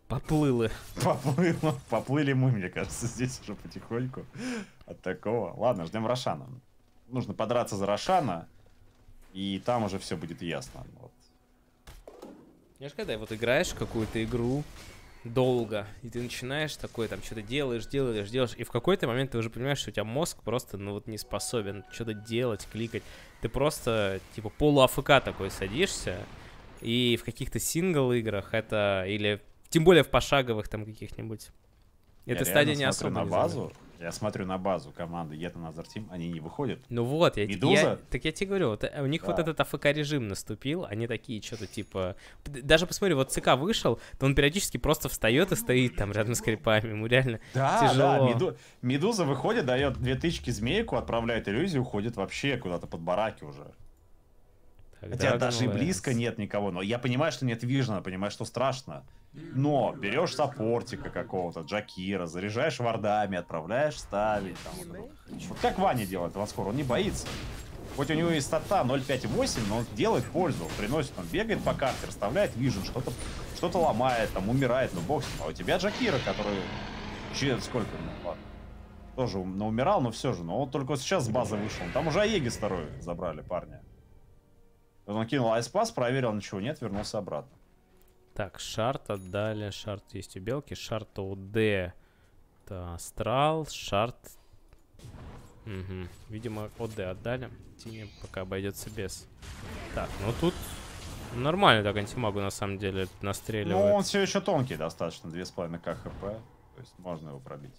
Поплыли мы, мне кажется, здесь уже потихоньку от такого. Ладно, ждем Рошана. Нужно подраться за Рошана, и там уже все будет ясно. Вот. Знаешь, когда вот играешь в какую-то игру долго, и ты начинаешь такой, там, что-то делаешь, и в какой-то момент ты уже понимаешь, что у тебя мозг просто, ну вот, не способен что-то делать, кликать. Ты просто, типа, полу-АФК такой садишься, и в каких-то сингл-играх это, или тем более в пошаговых там каких-нибудь, эта стадия не особо на базу. Я смотрю на базу команды Yet Another Team, они не выходят. Ну вот, Медуза? Так я тебе говорю, вот, у них вот этот АФК-режим наступил, они такие что-то типа... Даже посмотри, вот ЦК вышел, то он периодически просто встает и стоит там рядом с крипами, ему реально тяжело. Да, Медуза выходит, дает 2 тычки змейку, отправляет иллюзию, уходит вообще куда-то под бараки уже. Хотя даже и близко нет никого, но я понимаю, что нет вижена, понимаю, что страшно. Но берешь саппортика какого-то, Джакира, заряжаешь вардами, отправляешь ставить. Там, вот как Ваня делает Ванскор, он не боится. Хоть у него и стата 0.5.8, но он делает пользу, приносит, он бегает по карте, расставляет вижен, что-то ломает, там, умирает, ну бог с ним. А у тебя Джакира, который... Сколько? Ну, ладно. Тоже умирал, но все же. Но он только сейчас с базы вышел. Там уже Аегис второй забрали, парня. Он кинул айспас, проверил, ничего нет, вернулся обратно. Так, шарт отдали. Шарт есть у белки. Шарт ОД. Это Астрал. Шарт. Угу. Видимо, ОД отдали. Тине пока обойдется без. Так, ну тут нормально так антимагу на самом деле настреливает. Ну, он все еще тонкий достаточно. 2,5 КХП. То есть можно его пробить.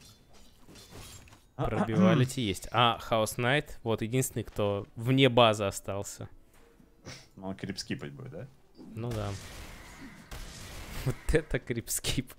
Пробивалити есть. А, Хаос Найт. Вот единственный, кто вне базы остался. Ну, он крипскипать будет, да? Ну да. Вот это крипскип.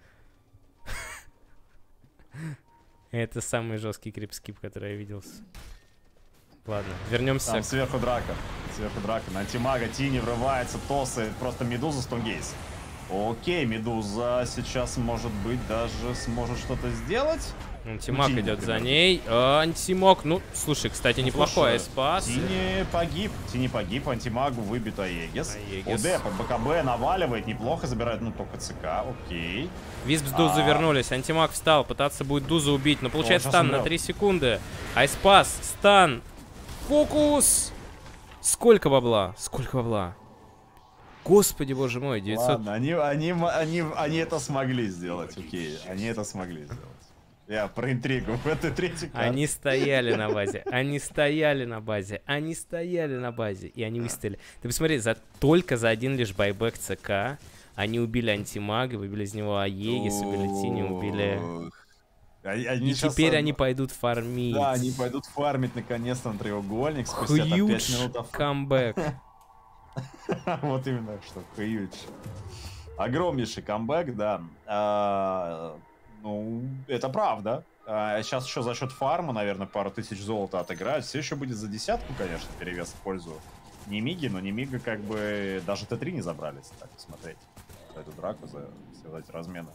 Это самый жесткий крипскип, который я видел. Ладно, вернемся. Там сверху драка. На антимага Тини врывается, тосы. Просто Медуза стунгейс. Окей, Медуза сейчас, может быть, даже сможет что-то сделать. Антимаг идет за ней. Антимаг, ну, слушай, кстати, неплохой спас. Тини погиб, антимагу выбит Аегис. ОД под БКБ наваливает, неплохо забирает, ну, только ЦК, окей. Висп с Дузу вернулись, антимаг встал, пытаться будет Дузу убить, но получает стан на 3 секунды. Айспас, стан, фокус. Сколько бабла? Господи, боже мой, 900. Ладно, они это смогли сделать, окей, они это смогли сделать. Я про интригу в этой третьей карте. Они стояли на базе, и они выстояли. Ты посмотри, только за один лишь байбек ЦК они убили антимага, выбили из него Аегис, убили Тини, убили... И теперь они пойдут фармить. Да, они пойдут фармить наконец-то на треугольник спустя 5 минут. Камбэк. Вот именно, что хьюдж. Огромнейший камбэк, да. Ну, это правда. Сейчас еще за счет фарма, наверное, пару тысяч золота отыграют. Все еще будет за десятку, конечно, перевес в пользу Немиги, но Немига как бы даже Т3 не забрались, так посмотреть. За эту драку, за все эти размены.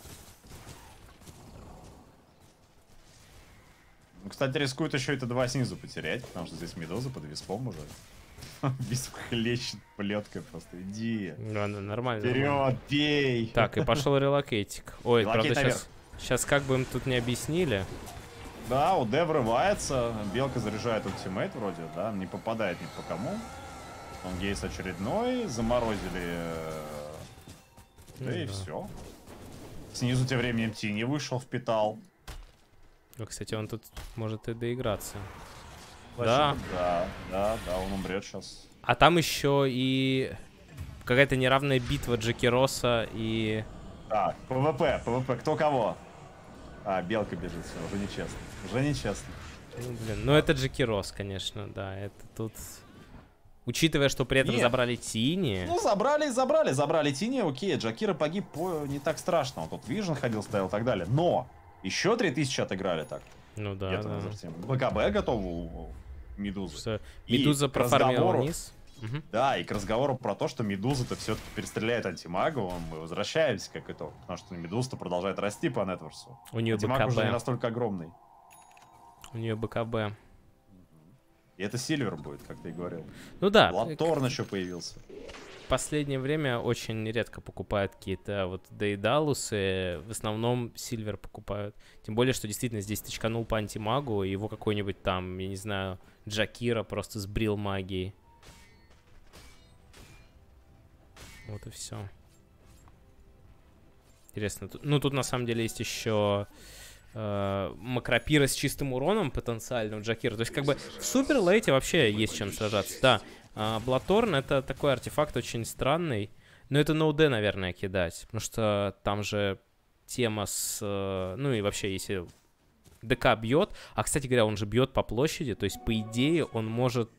Ну, кстати, рискует еще это 2 снизу потерять, потому что здесь Медуза под виспом уже. Висп хлещет плеткой просто. Иди. Ладно, нормально. Вперед, бей! Так, и пошел релокейтик. Ой, Релокейт правда, наверх. сейчас как бы им тут не объяснили. Да, УД врывается, Белка заряжает ультимейт вроде, да, не попадает ни по кому. Он гейс очередной, заморозили УД и да. все. Снизу тем временем Тини вышел, впитал. Ну, кстати, он тут может и доиграться. Да. Да. Да, он умрет сейчас. А там еще и какая-то неравная битва Джеки Росса и... Так, ПВП, кто кого? Белка бежит, все, уже нечестно. Уже нечестно. Ну, блин, ну это Джеки Росс, конечно, да, это тут... Учитывая, что при этом Нет. забрали Тини... Ну, забрали Тини, окей, Джакира погиб, не так страшно. Он тут Вижен ходил, стоял и так далее. Но еще 3000 отыграли так. Ну да, Где-то да. на Зертиме. БКБ готов у Медузы. Что И Медуза к профармила разговору- вниз. Мгм. Да, и к разговору про то, что Медуза-то все-таки перестреляет антимагу, мы возвращаемся как итог. Потому что Медуза-то продолжает расти по нетворсу. У нее Антимаг уже не БКБ. настолько огромный. У нее БКБ. И это Сильвер будет, как ты и говорил. Ну да, Латорн еще появился. в последнее время очень редко покупают какие-то вот Дейдалусы. В основном Сильвер покупают. Тем более, что действительно здесь тычканул по антимагу, и его какой-нибудь там, я не знаю, Джакира просто сбрил магией. Вот и все. Интересно. Ну, тут на самом деле есть еще Макропира с чистым уроном потенциально у Джакира. То есть, как бы в супер лейте вообще есть чем сражаться. Да, Блаторн это такой артефакт очень странный. Но это на УД, наверное, кидать. Потому что там же тема с... ну и вообще, если ДК бьет... А, кстати говоря, он же бьет по площади. То есть, по идее, он может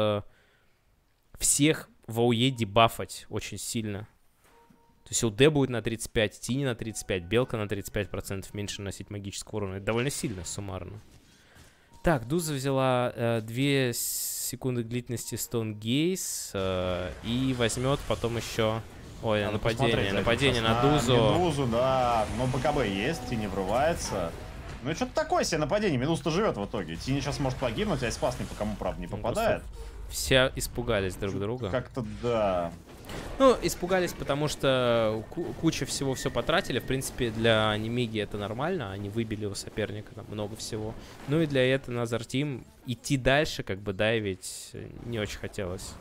всех в АОЕ дебафать очень сильно. То есть УД будет на 35, Тини на 35, Белка на 35% меньше наносить магического урона. Это довольно сильно, суммарно. Так, Дуза взяла 2 секунды длительности Stone Gaze и возьмет потом еще... Ой, Надо посмотреть за этим нападение сейчас на Дузу. Медузу, да. Но БКБ есть, Тини врывается. Ну и что-то такое себе нападение. Медуза-то живет в итоге. Тини сейчас может погибнуть, а спас ни по кому, правда, не попадает. Все испугались друг друга. Как-то да. Ну, испугались, потому что куча всего все потратили. В принципе, для Немиги это нормально. Они выбили у соперника там много всего. Ну и для этого на Зартим идти дальше, как бы дайвить, не очень хотелось.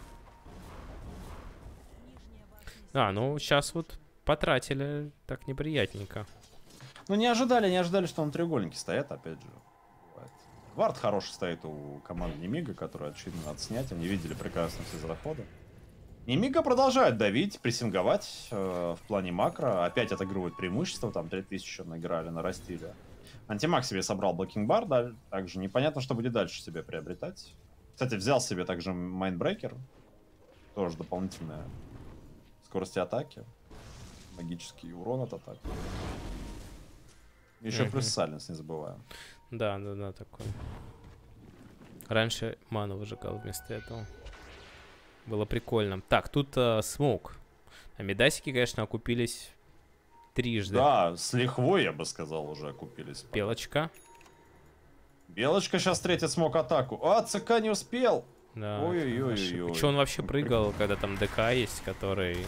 Ну сейчас вот потратили так неприятненько. Ну не ожидали, что на треугольнике стоят, опять же. Бывает. Вард хороший стоит у команды Немига, которую, очевидно, надо снять. Они видели прекрасно все заходы. Немига продолжает давить, прессинговать в плане макро. Опять отыгрывают преимущество, там 3000 наиграли, нарастили. Антимаг себе собрал блокинг-бар, да, также непонятно, что будет дальше себе приобретать. Кстати, взял себе также Майндбрекер, тоже дополнительная скорость атаки, магический урон от атаки. Еще плюс Сайленс, не забываем. Да, такой. Раньше ману выжигал вместо этого. Было прикольно. Так, тут смоук. А медасики, конечно, окупились трижды. Да, с лихвой, я бы сказал, уже окупились. Белочка. Белочка сейчас третий смог атаку. ЦК не успел. Да. Ой-ой-ой. Че он вообще прыгал, когда там ДК есть, который...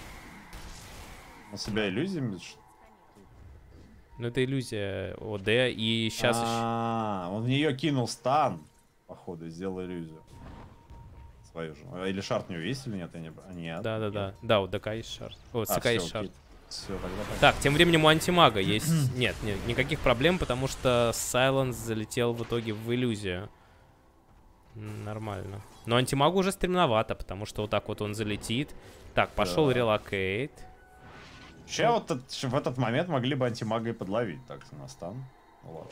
На себя иллюзиями? Ну, это иллюзия ОД, и сейчас еще... Он в нее кинул стан, походу, и сделал иллюзию. Свою же. Или шарт у него есть или нет? Нет. Да. Да, у ДК есть шарт. О, ЦК есть шарт. Все, тогда Так, тем временем у антимага есть... Нет, никаких проблем, потому что Сайленс залетел в итоге в иллюзию. Нормально. Но антимагу уже стремновато, потому что вот так вот он залетит. Так, пошел релокейт. Сейчас вот в этот момент могли бы антимага и подловить. Так, на стан. Ну ладно.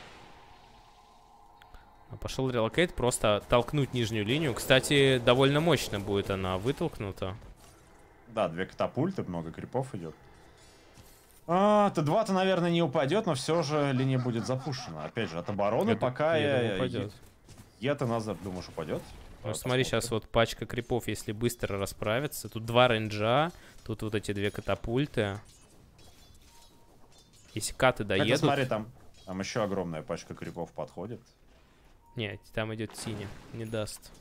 Пошел релокейт, просто толкнуть нижнюю линию. Кстати, довольно мощно будет она вытолкнута. Да, 2 катапульты, много крипов идет. Т2-то, наверное, не упадет, но все же линия будет запушена. Опять же, от обороны пока я упадет. Я-то назад, думаешь, упадет? Ну, смотри, сейчас вот пачка крипов, если быстро расправиться. Тут 2 рейнджа, тут вот эти 2 катапульты. Если каты доедут... смотри, там еще огромная пачка крипов подходит. Нет, там идет Тини, не даст.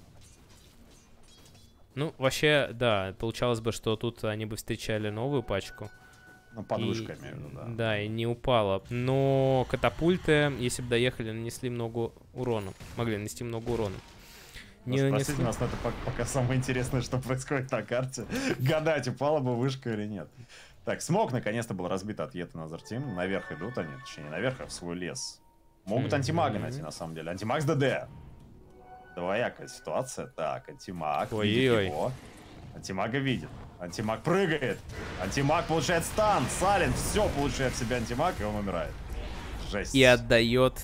Ну, вообще, да, получалось бы, что тут они бы встречали новую пачку. Ну, подвышка, имею в виду, да. Да, и не упала. Но катапульты, если бы доехали, нанесли много урона. Могли нанести много урона. Спросите нас, это пока самое интересное, что происходит на карте. Гадать, упала бы вышка или нет. Так, смог наконец-то был разбит от Еты Назартим. Наверх идут они, точнее, не наверх, а в свой лес. Могут антимага найти, на самом деле. Антимаг с ДД. Двоякая ситуация. Так, антимаг видит его. Антимага видит. Антимаг прыгает. Антимаг получает стан. Салент. Все получает в себя антимаг, и он умирает. Жесть. И отдает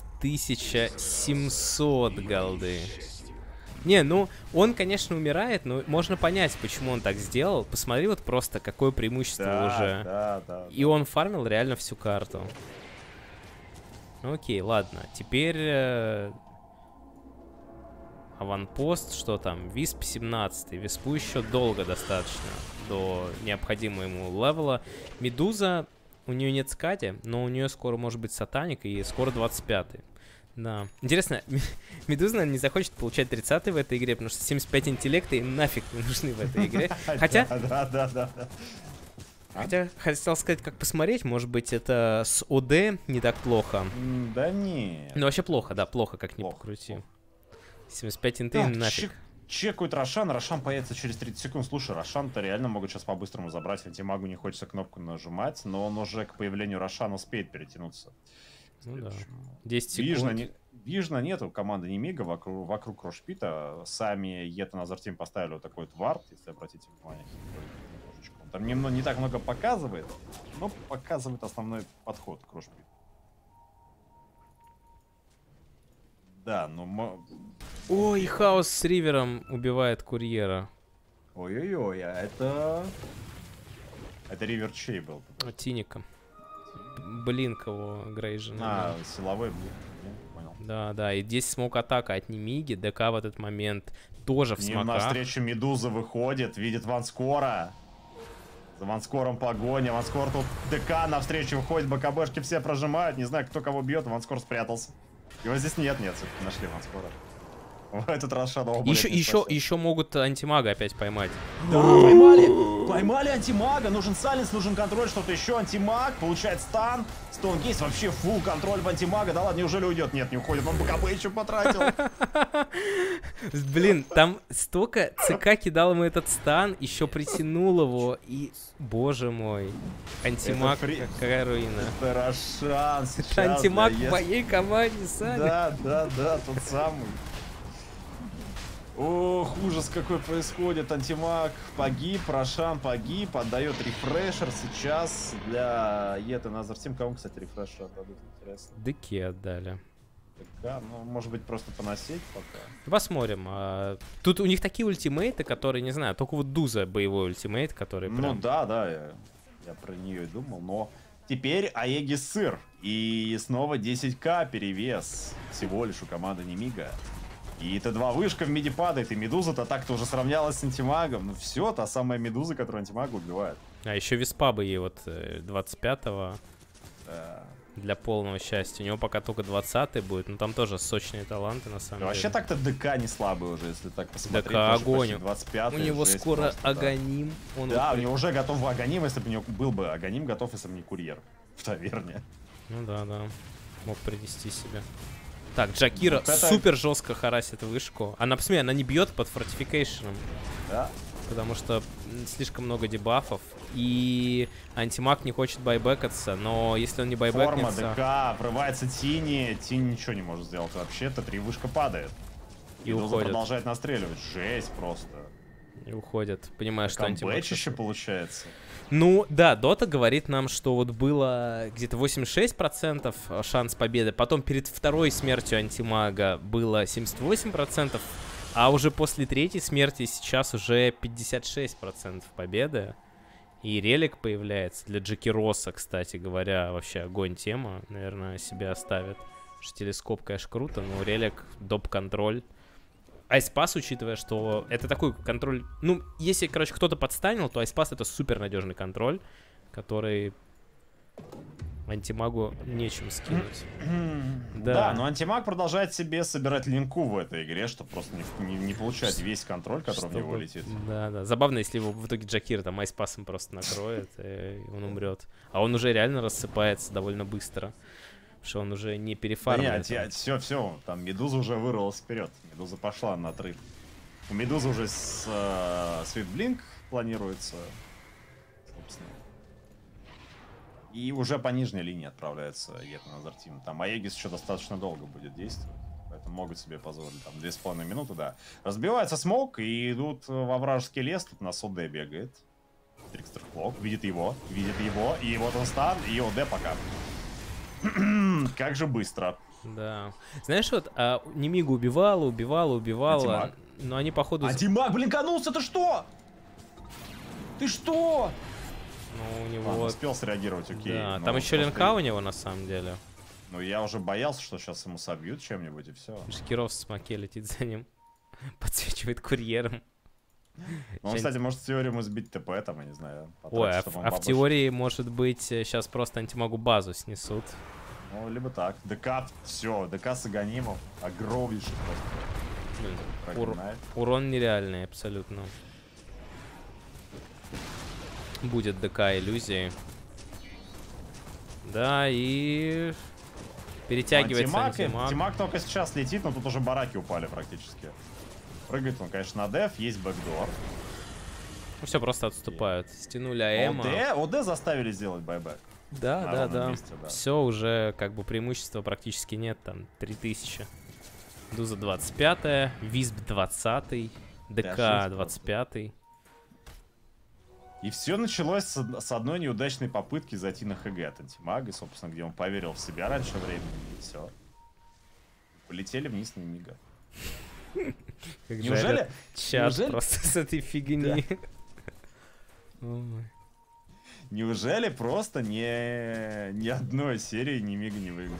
1700 голды. Не, ну, он, конечно, умирает, но можно понять, почему он так сделал. Посмотри вот просто, какое преимущество уже. Да. И он фармил реально всю карту. Окей, ладно. Теперь... аванпост, что там? Висп 17. Виспу еще долго достаточно до необходимого ему левела. Медуза, у нее нет скати, но у нее скоро может быть сатаник и скоро 25-й. Да. Интересно, Медуза, наверное, не захочет получать 30-й в этой игре, потому что 75 интеллекта и нафиг не нужны в этой игре. Хотя... Да. Хотя, хотел сказать, как посмотреть, может быть, это с ОД не так плохо. Да нет. Ну, вообще плохо, да, плохо, как ни покрути. 75 инты нафиг. Чекают Рошан, Рошан появится через 30 секунд. Слушай, Рошан-то реально могут сейчас по-быстрому забрать. Антимагу не хочется кнопку нажимать, но он уже к появлению Рошана успеет перетянуться. Ну да. 10 секунд. Вижна нету команды Немига вокруг Крошпита. Сами Ета Назартим поставили вот такой вот вард, если обратите внимание. Он там не так много показывает, но показывает основной подход к Крошпиту. Да, ну... Ой, Хаос с Ривером убивает курьера. Ой-ой-ой, а это... Это Ривер чей был? Тиника. Блинк его Грейжен. Силовой блин. Понял. Да, и здесь смок-атака от Немиги. ДК в этот момент тоже в смоках. Навстречу Медуза выходит, видит Ванскора. За Ванскором погоня. Ванскор тут ДК навстречу выходит, БКБшки все прожимают. Не знаю, кто кого бьет, Ванскор спрятался. Его здесь нет, все-таки нашли Ванскора. В этот раз Shadow еще могут антимага опять поймать. Да, поймали антимага. Нужен сайленс, нужен контроль, что-то еще. Антимаг получает стан. Стоунгейс вообще фулл контроль в антимага. Да ладно, неужели уйдет? Нет, не уходит. Он БКБ еще потратил. Блин, там столько ЦК кидал ему этот стан, еще притянул его и... Боже мой. Антимаг, какая руина. Это Рошан сейчас. Это антимаг в моей команде, Саня. Да, тот самый. Ох, ужас какой происходит. Антимаг погиб, Рошан погиб, отдает рефрешер сейчас для Еты Назартим. Кому, кстати, рефрешер отдадут, интересно? Дыки отдали. ДК, ну, может быть, просто поносить пока. Посмотрим. Тут у них такие ультимейты, которые, не знаю, только вот Дуза боевой ультимейт, который прям... Ну да, я про нее и думал, но... Теперь Аеги сыр. И снова 10к перевес всего лишь у команды Немига. И Т2 вышка в миде падает, и Медуза-то так-то уже сравнялась с антимагом. Ну все, та самая Медуза, которая антимага убивает. А еще Виспа бы ей вот 25-го для полного счастья. У него пока только 20-й будет, но там тоже сочные таланты на самом деле. Вообще так-то ДК не слабый уже, если так посмотреть. ДК огонь. 25-й, у него скоро просто, Аганим. Да, он да, у него уже готов Аганим, если бы у него был бы Аганим готов, если бы не курьер в таверне. Ну да, мог принести себе. Так, Джакира вот супер жестко харасит вышку. Она, посмотри, она не бьет под фортификейшеном. Да. Потому что слишком много дебафов. И антимаг не хочет байбекаться. Но если он не байбекнется... Форма, ДК, врывается Тини. Тини ничего не может сделать вообще-то. 3 вышка падает. И уходит. Продолжает настреливать. Жесть просто. И уходит. Понимаешь, что антимаг... Камбэчище получается. Ну, да, Дота говорит нам, что вот было где-то 86% шанс победы, потом перед второй смертью антимага было 78%, а уже после третьей смерти сейчас уже 56% победы. И релик появляется для Джеки Росса, кстати говоря, вообще огонь тема, наверное, себе оставит. Потому что телескоп, конечно, круто, но релик, доп-контроль. Айспас, учитывая, что это такой контроль... Ну, если, короче, кто-то подстанил, то Айспас это супер надежный контроль, который антимагу нечем скинуть. Да, но антимаг продолжает себе собирать линку в этой игре, чтобы просто не получать весь контроль, который в него летит. Да. Забавно, если его в итоге Джакир там айспасом просто накроет, и он умрет. А он уже реально рассыпается довольно быстро. Потому что он уже не перефармит. Да нет, все, там Медуза уже вырвалась вперед. Медуза пошла на отрыв. У Медузы уже Свитблинк планируется, собственно. И уже по нижней линии отправляется Етназар Тим. Там Аегис еще достаточно долго будет действовать. Поэтому могут себе позволить. Там 2,5 минуты, да. Разбивается смог и идут во вражеский лес. Тут на ОД бегает. Трикстер Клок видит его. И вот он стан, и ОД пока. Как же быстро. Да. Знаешь, вот Немигу убивала. Антимаг. Но они, походу... Антимаг блинканулся, ты что? Ты что? Ну, у него... успел среагировать, окей. Да, там еще линка у него, на самом деле. Ну, я уже боялся, что сейчас ему собьют чем-нибудь, и все. Шкиров в смоке летит за ним. Подсвечивает курьером. Он, кстати, может в теории ему сбить ТП, там, я не знаю. Ой, в теории, может быть, сейчас просто антимагу базу снесут. Ну, либо так. ДК, все, ДК с Аганимов. Огромнейший просто. Урон нереальный, абсолютно. Будет ДК иллюзии. Да, и... Перетягивается антимаг. Антимаг только сейчас летит, но тут уже бараки упали практически. Прыгает он, конечно, на деф, есть бэкдор. Ну все, просто отступают. Стянули АЭМа. ОД заставили сделать байбэк. Да. Все, уже как бы преимущества практически нет. Там 3000. Дуза 25-я, Висп 20-й, ДК 25-й. И все началось с одной неудачной попытки зайти на ХГ от антимага, собственно, где он поверил в себя раньше времени, и все. Полетели вниз на Немига. Неужели? Чат просто с этой фигни. Неужели просто ни одной серии Немига не выиграл?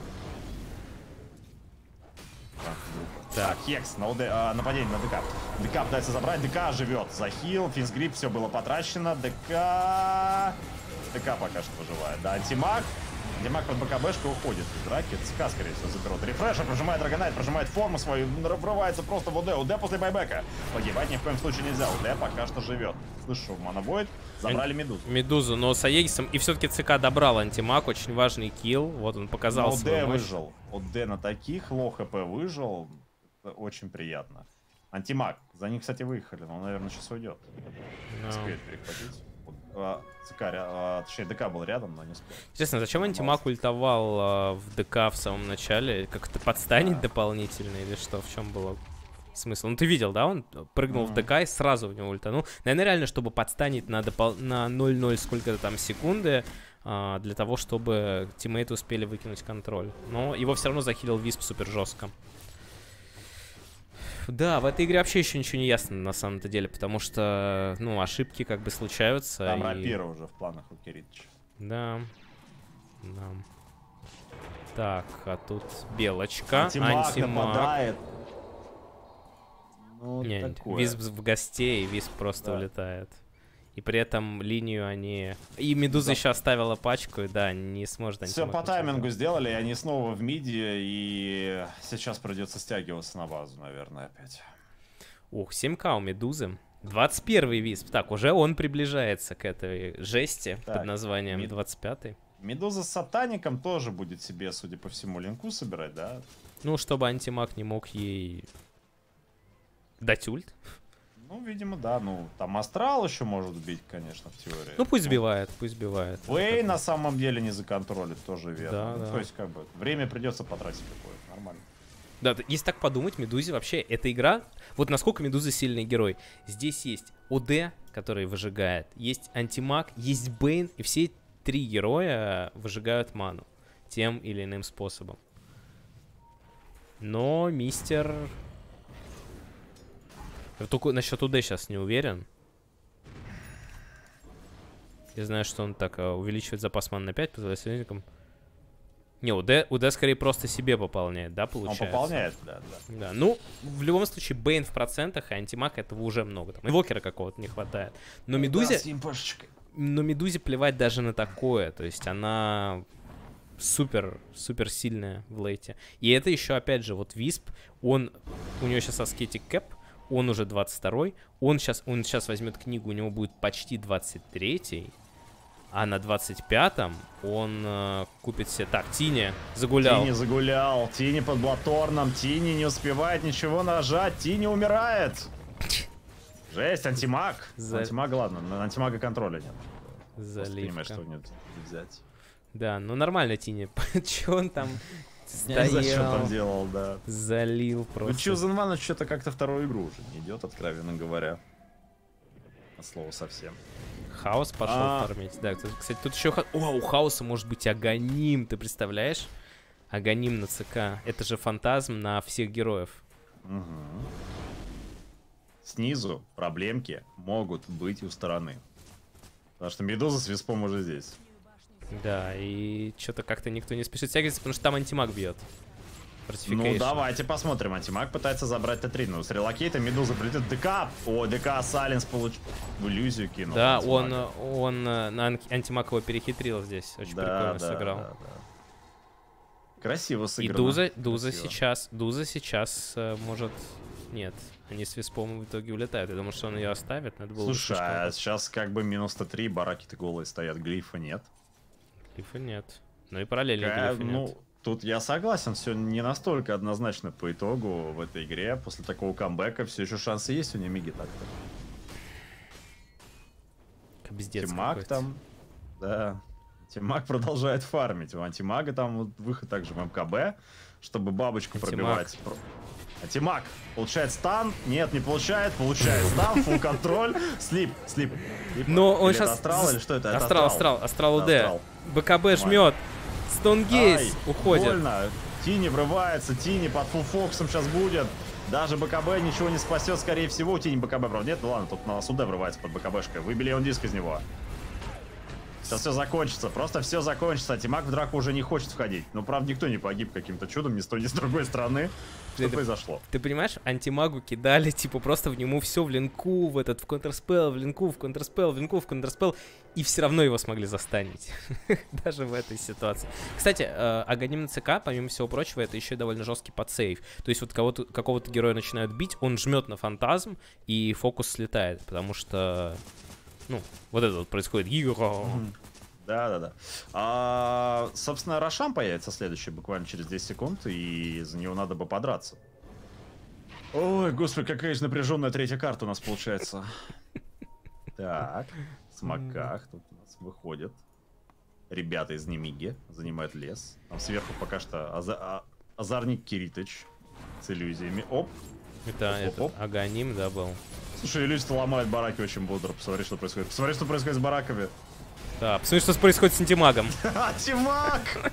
Так, Хекс, нападение на ДК. ДК пытается забрать, ДК живет. Захил, финсгрип, все было потрачено. ДК пока что выживает. Да, антимаг под БКБшкой уходит из драки. ЦК, скорее всего, заберут. Рефрешер, прожимает Драгонайт, прожимает форму свою, врывается просто в ОД. ОД после байбека. Погибать ни в коем случае нельзя. ОД пока что живет. Слышу, монобойд. Забрали Медузу. Но с Аегисом. И все-таки ЦК добрал антимаг. Очень важный килл. Вот он показал свою ОД выжил. ОД на таких лоу хп выжил. Это очень приятно. Антимаг. За ним, кстати, выехали. Но он, наверное, сейчас уйдет. Успеет перехватить. Точнее, ДК был рядом, но не успел. Честно, зачем антимаг ультовал в ДК в самом начале? Как-то подстанет дополнительно или что? В чем было смысл? Ну, ты видел, да? Он прыгнул в ДК и сразу в него ультанул. Наверное, реально, чтобы подстанить на 0,0 сколько-то там секунды, для того, чтобы тиммейты успели выкинуть контроль. Но его все равно захилил Висп супер жестко. Да, в этой игре вообще еще ничего не ясно на самом-то деле, потому что, ну, ошибки как бы случаются. Там рапира уже в планах у Кирича. Да. Так, а тут белочка. Антимаг нападает. Ну, Висп в гостей, Висп просто улетает. И при этом линию они... И Медуза еще оставила пачку, и да, не сможет антимаг. Все по таймингу сделали, и они снова в миде, и сейчас придется стягиваться на базу, наверное, опять. Ух, 7к у Медузы. 21-й Висп. Так, уже он приближается к этой жести под названием 25-й. Медуза с сатаником тоже будет себе, судя по всему, линку собирать, да? Ну, чтобы антимаг не мог ей дать ульт. Ну, видимо, да. Ну, там Астрал еще может бить, конечно, в теории. Ну, пусть сбивает, пусть сбивает. Вэй на самом деле не законтролит, тоже верно. Да, да. То есть, как бы, время придется потратить какое-то, нормально. Да, если так подумать, Медузе вообще, эта игра, вот насколько Медуза сильный герой. Здесь есть ОД, который выжигает, есть антимаг, есть Бейн, и все 3 героя выжигают ману тем или иным способом. Но мистер... Я только насчет УД сейчас не уверен. Я знаю, что он так увеличивает запас маны на 5, позволяет союзникам... Не, УД скорее просто себе пополняет, да, получается? Он пополняет, да. Да, ну, в любом случае, Бейн в процентах, и антимаг этого уже много. Там инвокера какого-то не хватает. Но Медузе... Но Медузе плевать даже на такое. То есть она супер сильная в лейте. И это еще, опять же, вот Висп, у него сейчас аскетик кэп, он уже 22-й, он сейчас возьмет книгу, у него будет почти 23-й, а на 25-м он купит себе... Так, Тини загулял. Тини загулял, Тини под Блаторном, Тини не успевает ничего нажать, Тини умирает. Жесть, антимаг. Антимага, ладно, на антимага контроля нет. Заливка. Понимаешь, что нет взять. Да, ну нормально, Тини. Че он там стоял? Не знаю, что там делал, да. Залил просто. Ну, Chosen One что-то как-то вторую игру уже не идет, откровенно говоря. От слова совсем. Хаос пошел фармить. Да, кстати, тут еще... О, у Хаоса может быть Аганим, ты представляешь? Аганим на ЦК. Это же фантазм на всех героев. Угу. Снизу проблемки могут быть у стороны. Потому что Медуза с Виспом уже здесь. Да, и что-то как-то никто не спешит стягиваться, потому что там антимаг бьет. Ну, давайте посмотрим. Антимаг пытается забрать Т3. Ну, с релокейта Медуза прилетит ДК. О, ДК Сайленс получил. В иллюзию кинул. Да, он на антимаг его перехитрил здесь. Очень прикольно сыграл. Да. Красиво сыграно. И Дуза сейчас может... Нет, они с Виспом в итоге улетают. Я думаю, что он ее оставит. Надо было. Слушай, а сейчас как бы минус Т3, бараки-то голые стоят, глифа нет. Глифа нет. Ну и параллельно глифа нет. Тут я согласен, все не настолько однозначно по итогу в этой игре. После такого камбэка все еще шансы есть у Немиги так-то. Антимаг там, да. Антимаг продолжает фармить. У Антимага там вот выход также в МКБ, чтобы бабочку пробивать. Антимаг получает стан. Нет, не получает. Получает стан, фулл контроль. Слип. Но он сейчас... Астрал или что это? Астрал УД. БКБ жмет. Стоунгейз уходит. Больно. Тини врывается. Тини под фулл фокусом сейчас будет. Даже БКБ ничего не спасет, скорее всего. У Тини БКБ, правда, нет? Ну ладно, тут на нас УД врывается под БКБшкой. Выбили он диск из него. Сейчас все закончится, просто все закончится. Антимаг в драку уже не хочет входить. Но, правда, никто не погиб каким-то чудом, ни с той, ни с другой стороны. Что произошло? Ты понимаешь, антимагу кидали, типа, просто в нему все в линку, в контрспелл, в линку, в контрспелл, и все равно его смогли застанить. Даже в этой ситуации. Кстати, Аганим на ЦК, помимо всего прочего, это еще и довольно жесткий подсейв. То есть вот какого-то героя начинают бить, он жмет на фантазм, и фокус слетает, потому что... Ну, вот это вот происходит. Да. Собственно, Рошан появится следующий буквально через 10 секунд, и за него надо бы подраться. Ой, господи, какая же напряженная третья карта у нас получается. Так, в смоках тут у нас выходят ребята из Немиги, занимают лес. Там сверху пока что Азарник Киритыч с иллюзиями. Оп. Это Аганим, да, был. Слушай, иллюзия ломает бараки очень бодро. Посмотри, что происходит. Посмотри, что происходит с бараками. Да, посмотри, что происходит с антимагом. Антимаг!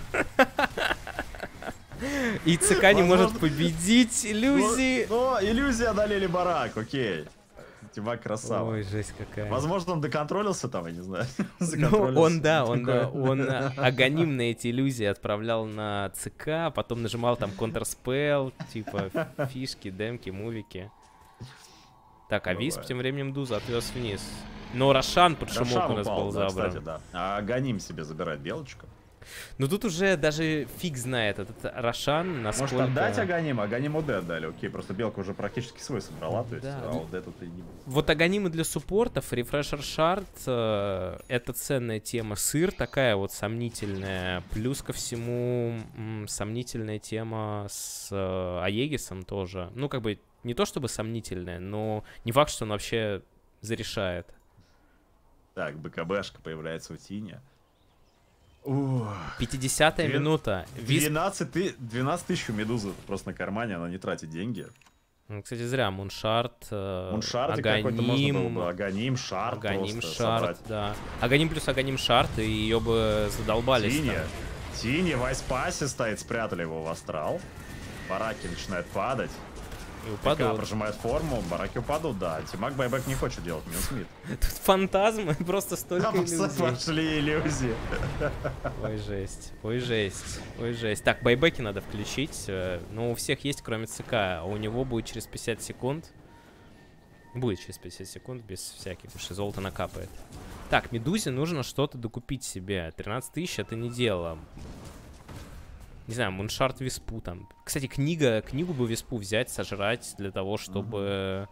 И ЦК не может победить иллюзии. Но иллюзии одолели барак, окей. Антимаг красава. Ой, жесть какая. Возможно, он доконтролился там, я не знаю. Ну, он Аганим на эти иллюзии отправлял на ЦК, потом нажимал там контрспелл, типа фишки, демки, мувики. Так, а Висп тем временем Дуза отвез вниз. Но Рошан под шумок у нас был забран. Кстати, да. А Аганим себе забирает белочку. Ну тут уже даже фиг знает этот Рошан, насколько... Может отдать Аганим? Аганим УД отдали, окей. Просто белка уже практически свой собрала, то есть УД тут и не будет. Вот Аганимы для суппортов, Refresher Shard, это ценная тема. Сыр такая вот сомнительная. Плюс ко всему сомнительная тема с Аегисом тоже. Ну как бы не то чтобы сомнительная, но не факт, что он вообще зарешает. Так, БКБшка появляется у Тиня. 50-я минута. 12 тысяч у Медузы просто на кармане, она не тратит деньги. Ну, кстати, зря. Муншард, Аганим, Шард. Аганим, Шард, да. Аганим плюс Аганим, Шард, и ее бы задолбались. Тини в айспасе стоит, спрятали его в астрал. Бараки начинают падать. И упадут. Прожимает форму, бараки упадут, да. Антимаг байбек не хочет делать, минус мид. Тут фантазмы, просто столько иллюзий. Пошли иллюзии. Ой, жесть, ой, жесть, ой, жесть. Так, байбеки надо включить. Ну, у всех есть, кроме ЦК. А у него будет через 50 секунд. Будет через 50 секунд, без всяких, потому что золото накапает. Так, Медузе нужно что-то докупить себе. 13 тысяч это не дело. Не знаю, Муншарт Виспу там. Кстати, книгу бы Виспу взять, сожрать для того, чтобы...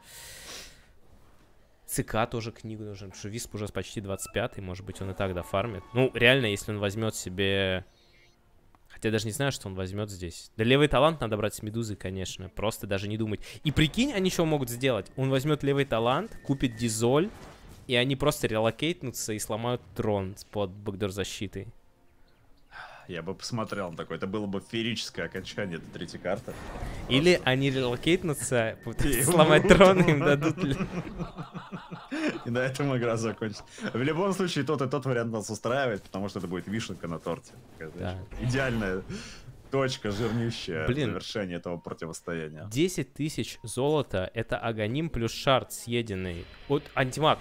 ЦК тоже книгу нужен, потому что Висп уже почти 25-й, может быть, он и так дофармит. Ну, реально, если он возьмет себе... Хотя я даже не знаю, что он возьмет здесь. Да левый талант надо брать с Медузой, конечно, просто даже не думать. И прикинь, они что могут сделать? Он возьмет левый талант, купит Дизоль, и они просто релокейтнутся и сломают трон под бэкдор защитой. Я бы посмотрел на такое. Это было бы феерическое окончание этой третьей карты. Или они релокейтнутся, сломать трон, им дадут... И на этом игра закончится. В любом случае, тот и тот вариант нас устраивает, потому что это будет вишенка на торте. Да. Идеальная точка, жирнющая завершение этого противостояния. 10 тысяч золота — это Аганим плюс шард съеденный. Вот антимаг.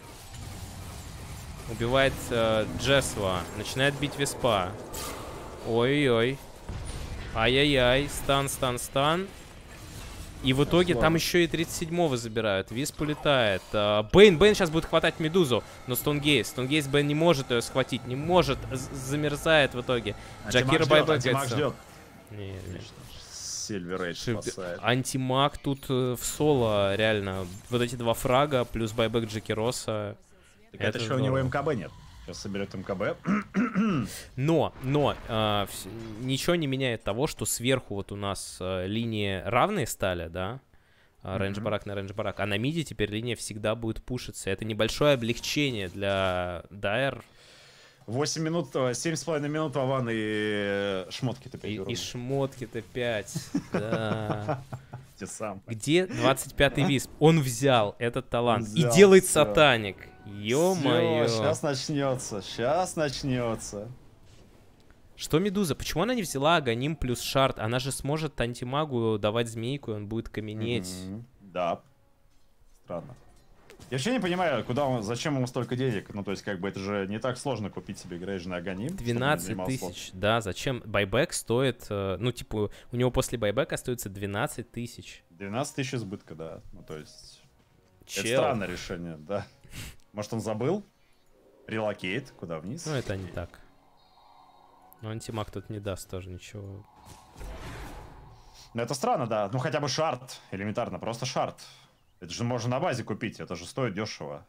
Убивает Джесва. Начинает бить Виспа. Ой-ой-ой. Ай-яй-яй. Стан. И в итоге там еще и 37-го забирают. Висп улетает. Бэйн сейчас будет хватать Медузу. Но Стоунгейз Бэйн не может ее схватить. Не может. Замерзает в итоге. Джакира байбэкается. ждет. Не. Сильвер Эйдж спасает. Антимаг тут в соло реально. Вот эти два фрага плюс байбэк Джакироса. Это еще у него МКБ нет. Сейчас соберет МКБ. Но ничего не меняет того, что сверху вот у нас линии равные стали, да? Рейндж-барак на рейндж-барак. А на миде теперь линия всегда будет пушиться. Это небольшое облегчение для Дайр. 8 минут, 7,5 минут, Вован, и шмотки-то 5. И шмотки-то 5, да. Те самые. Где 25-й Висп? Он взял этот талант и делает сатаник. Ё-моё. Сейчас начнется. Что Медуза? Почему она не взяла Аганим плюс шард? Она же сможет антимагу давать змейку, и он будет каменеть. Да. Странно. Я вообще не понимаю, зачем ему столько денег. Ну, то есть, как бы, это же не так сложно купить себе грейжный Аганим. 12 тысяч, да, зачем? Байбек стоит, ну, типа, у него после байбека остается 12 тысяч. 12 тысяч избытка, да. Ну, то есть, это странное решение, да. Может, он забыл? Релокейт, куда вниз? Ну, это не так. Но антимаг тут не даст тоже ничего. Ну, это странно, да. Ну, хотя бы шард, элементарно, просто шард. Это же можно на базе купить, это же стоит дешево.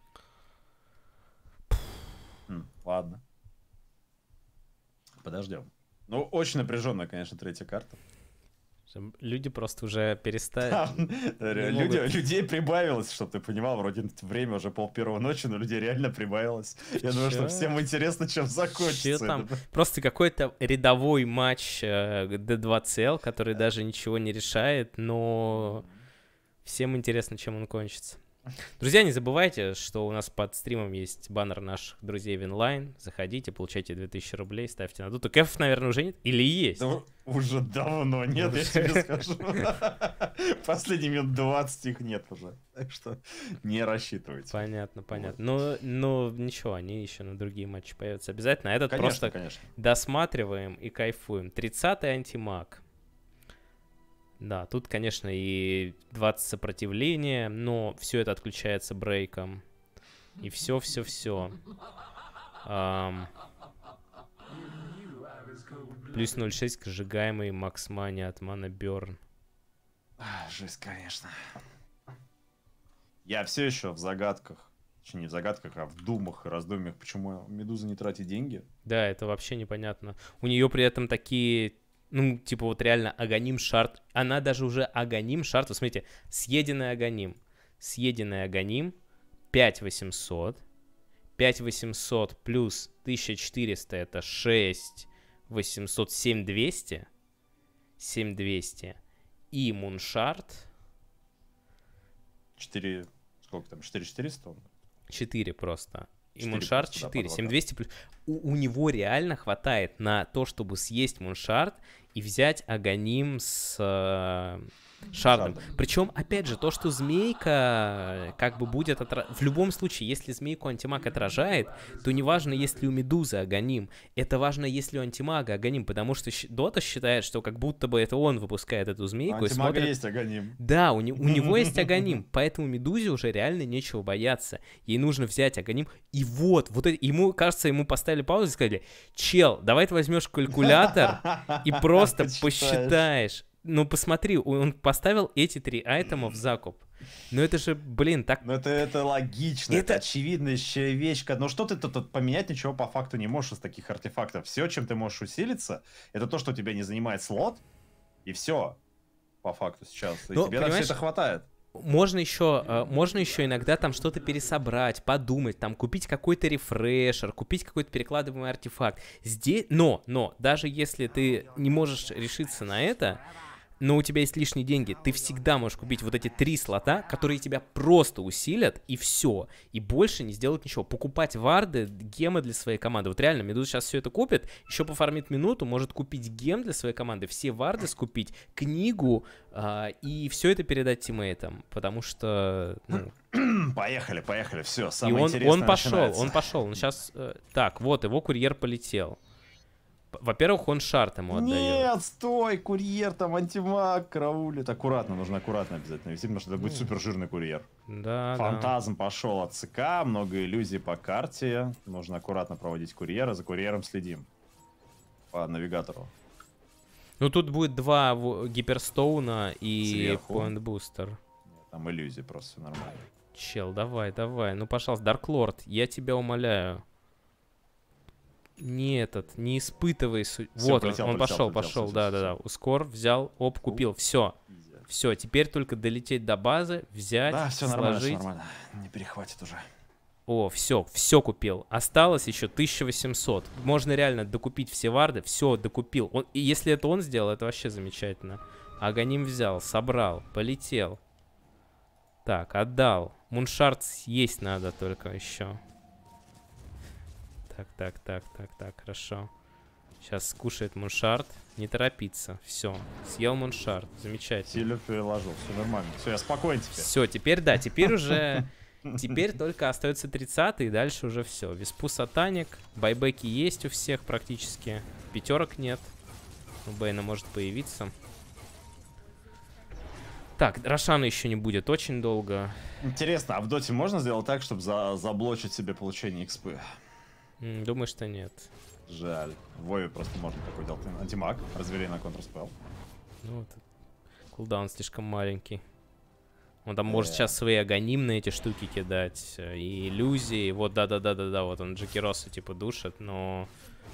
Ладно. Подождем. Ну, очень напряженная, конечно, третья карта. Люди просто уже перестали. Людей прибавилось, чтобы ты понимал. Вроде время уже 1:30 ночи, но людей реально прибавилось. Я думаю, что всем интересно, чем закончится. Просто какой-то рядовой матч D2CL, который даже ничего не решает, но всем интересно, чем он кончится. Друзья, не забывайте, что у нас под стримом есть баннер наших друзей Винлайн. Заходите, получайте 2000 рублей, ставьте на дуту. Кэфов, наверное, уже нет? Или есть? Да, уже давно нет, я тебе скажу. Последние минут 20 их нет уже. Так что не рассчитывайте. Понятно. Но ничего, они еще на другие матчи появятся обязательно. А этот просто досматриваем и кайфуем. 30-й антимаг. Да, тут, конечно, и 20 сопротивления, но все это отключается брейком. И все. Плюс 0.6 к сжигаемый Макс Мани от Mana Burn. Жесть, конечно. Я все еще в загадках. Точнее, не в загадках, а в думах и раздумьях, почему Медуза не тратит деньги. Да, это вообще непонятно. У нее при этом такие... Ну, типа вот реально Аганим шард. Она даже уже Аганим шард. Вот смотрите, съеденный Аганим. 5800. 5800 плюс 1400 это 6800. 7200. 7200. И Муншард. 4... Сколько там? 4400 он? 4 просто. И Муншард 4. 7200 плюс... У него реально хватает на то, чтобы съесть Муншард и взять Аганим с Шардом. Причем, опять же, то, что змейка как бы будет... В любом случае, если змейку антимаг отражает, то не важно, есть ли у Медузы Аганим. Это важно, если у антимага Аганим, потому что Дота считает, что как будто бы это он выпускает эту змейку. У антимага есть Аганим. Да, у него есть Аганим, поэтому Медузе уже реально нечего бояться. Ей нужно взять Аганим. И вот это, ему, кажется, ему поставили паузу и сказали: чел, давай ты возьмешь калькулятор и просто посчитаешь. Ну, посмотри, он поставил эти 3 айтема в закуп. Ну, это же, блин, так... Ну, это логично, это очевидная вещь. Но что ты тут поменять ничего по факту не можешь из таких артефактов. Все, чем ты можешь усилиться, это то, что у тебя не занимает слот, и все, по факту сейчас. И тебе на все это хватает. Можно еще иногда там что-то пересобрать, подумать, там купить какой-то рефрешер, купить какой-то перекладываемый артефакт. Здесь, но, даже если ты не можешь решиться на это, но у тебя есть лишние деньги, ты всегда можешь купить вот эти 3 слота, которые тебя просто усилят, и все. И больше не сделать ничего. Покупать варды, гемы для своей команды. Вот реально, Медуза сейчас все это купит, еще пофармит минуту, может купить гем для своей команды, все варды скупить, книгу, и все это передать тиммейтам. Потому что... Поехали, все, самое интересное начинается. Он пошел. Сейчас... Так, вот, его курьер полетел. Во-первых, он шарт ему отдает. Нет, стой, курьер, там антимаг караулит. Аккуратно, нужно аккуратно обязательно вести, потому что это будет супер жирный курьер. Да, Фантазм пошел от ЦК, много иллюзий по карте. Нужно аккуратно проводить курьера, за курьером следим. По навигатору. Ну, тут будет 2 гиперстоуна и поинт-бустер. Там иллюзии просто, все нормально. Чел, давай. Ну, пожалуйста, Дарклорд, я тебя умоляю. Не испытывай... Вот, он пошел, да. Ускор, взял, купил, все. Все, теперь только долететь до базы, взять, да, все сложить. Нормально, не перехватит уже. О, все купил. Осталось еще 1800. Можно реально докупить все варды, все докупил. И если это он сделал, это вообще замечательно. Аганим взял, собрал, полетел. Так, отдал. Муншард есть надо только еще. Так, хорошо. Сейчас скушает Муншард. Не торопиться. Все. Съел Муншард. Замечательно. Сильно переложил. Все нормально. Все, я спокоен теперь. Все, теперь уже... Теперь только остается 30-й, и дальше уже все. Виспу сатаник. Байбеки есть у всех практически. 5 нет. У Бэйна может появиться. Так, Рошана еще не будет очень долго. Интересно, а в доте можно сделать так, чтобы заблочить себе получение экспы? Думаю, что нет. Жаль. В Вове просто можно такой делать. Антимаг, развели на контрспел. Ну, вот. Кулдаун слишком маленький. Он там может сейчас свои аганим на эти штуки кидать. И иллюзии. Вот, да. Вот он Джекироса типа душит, но...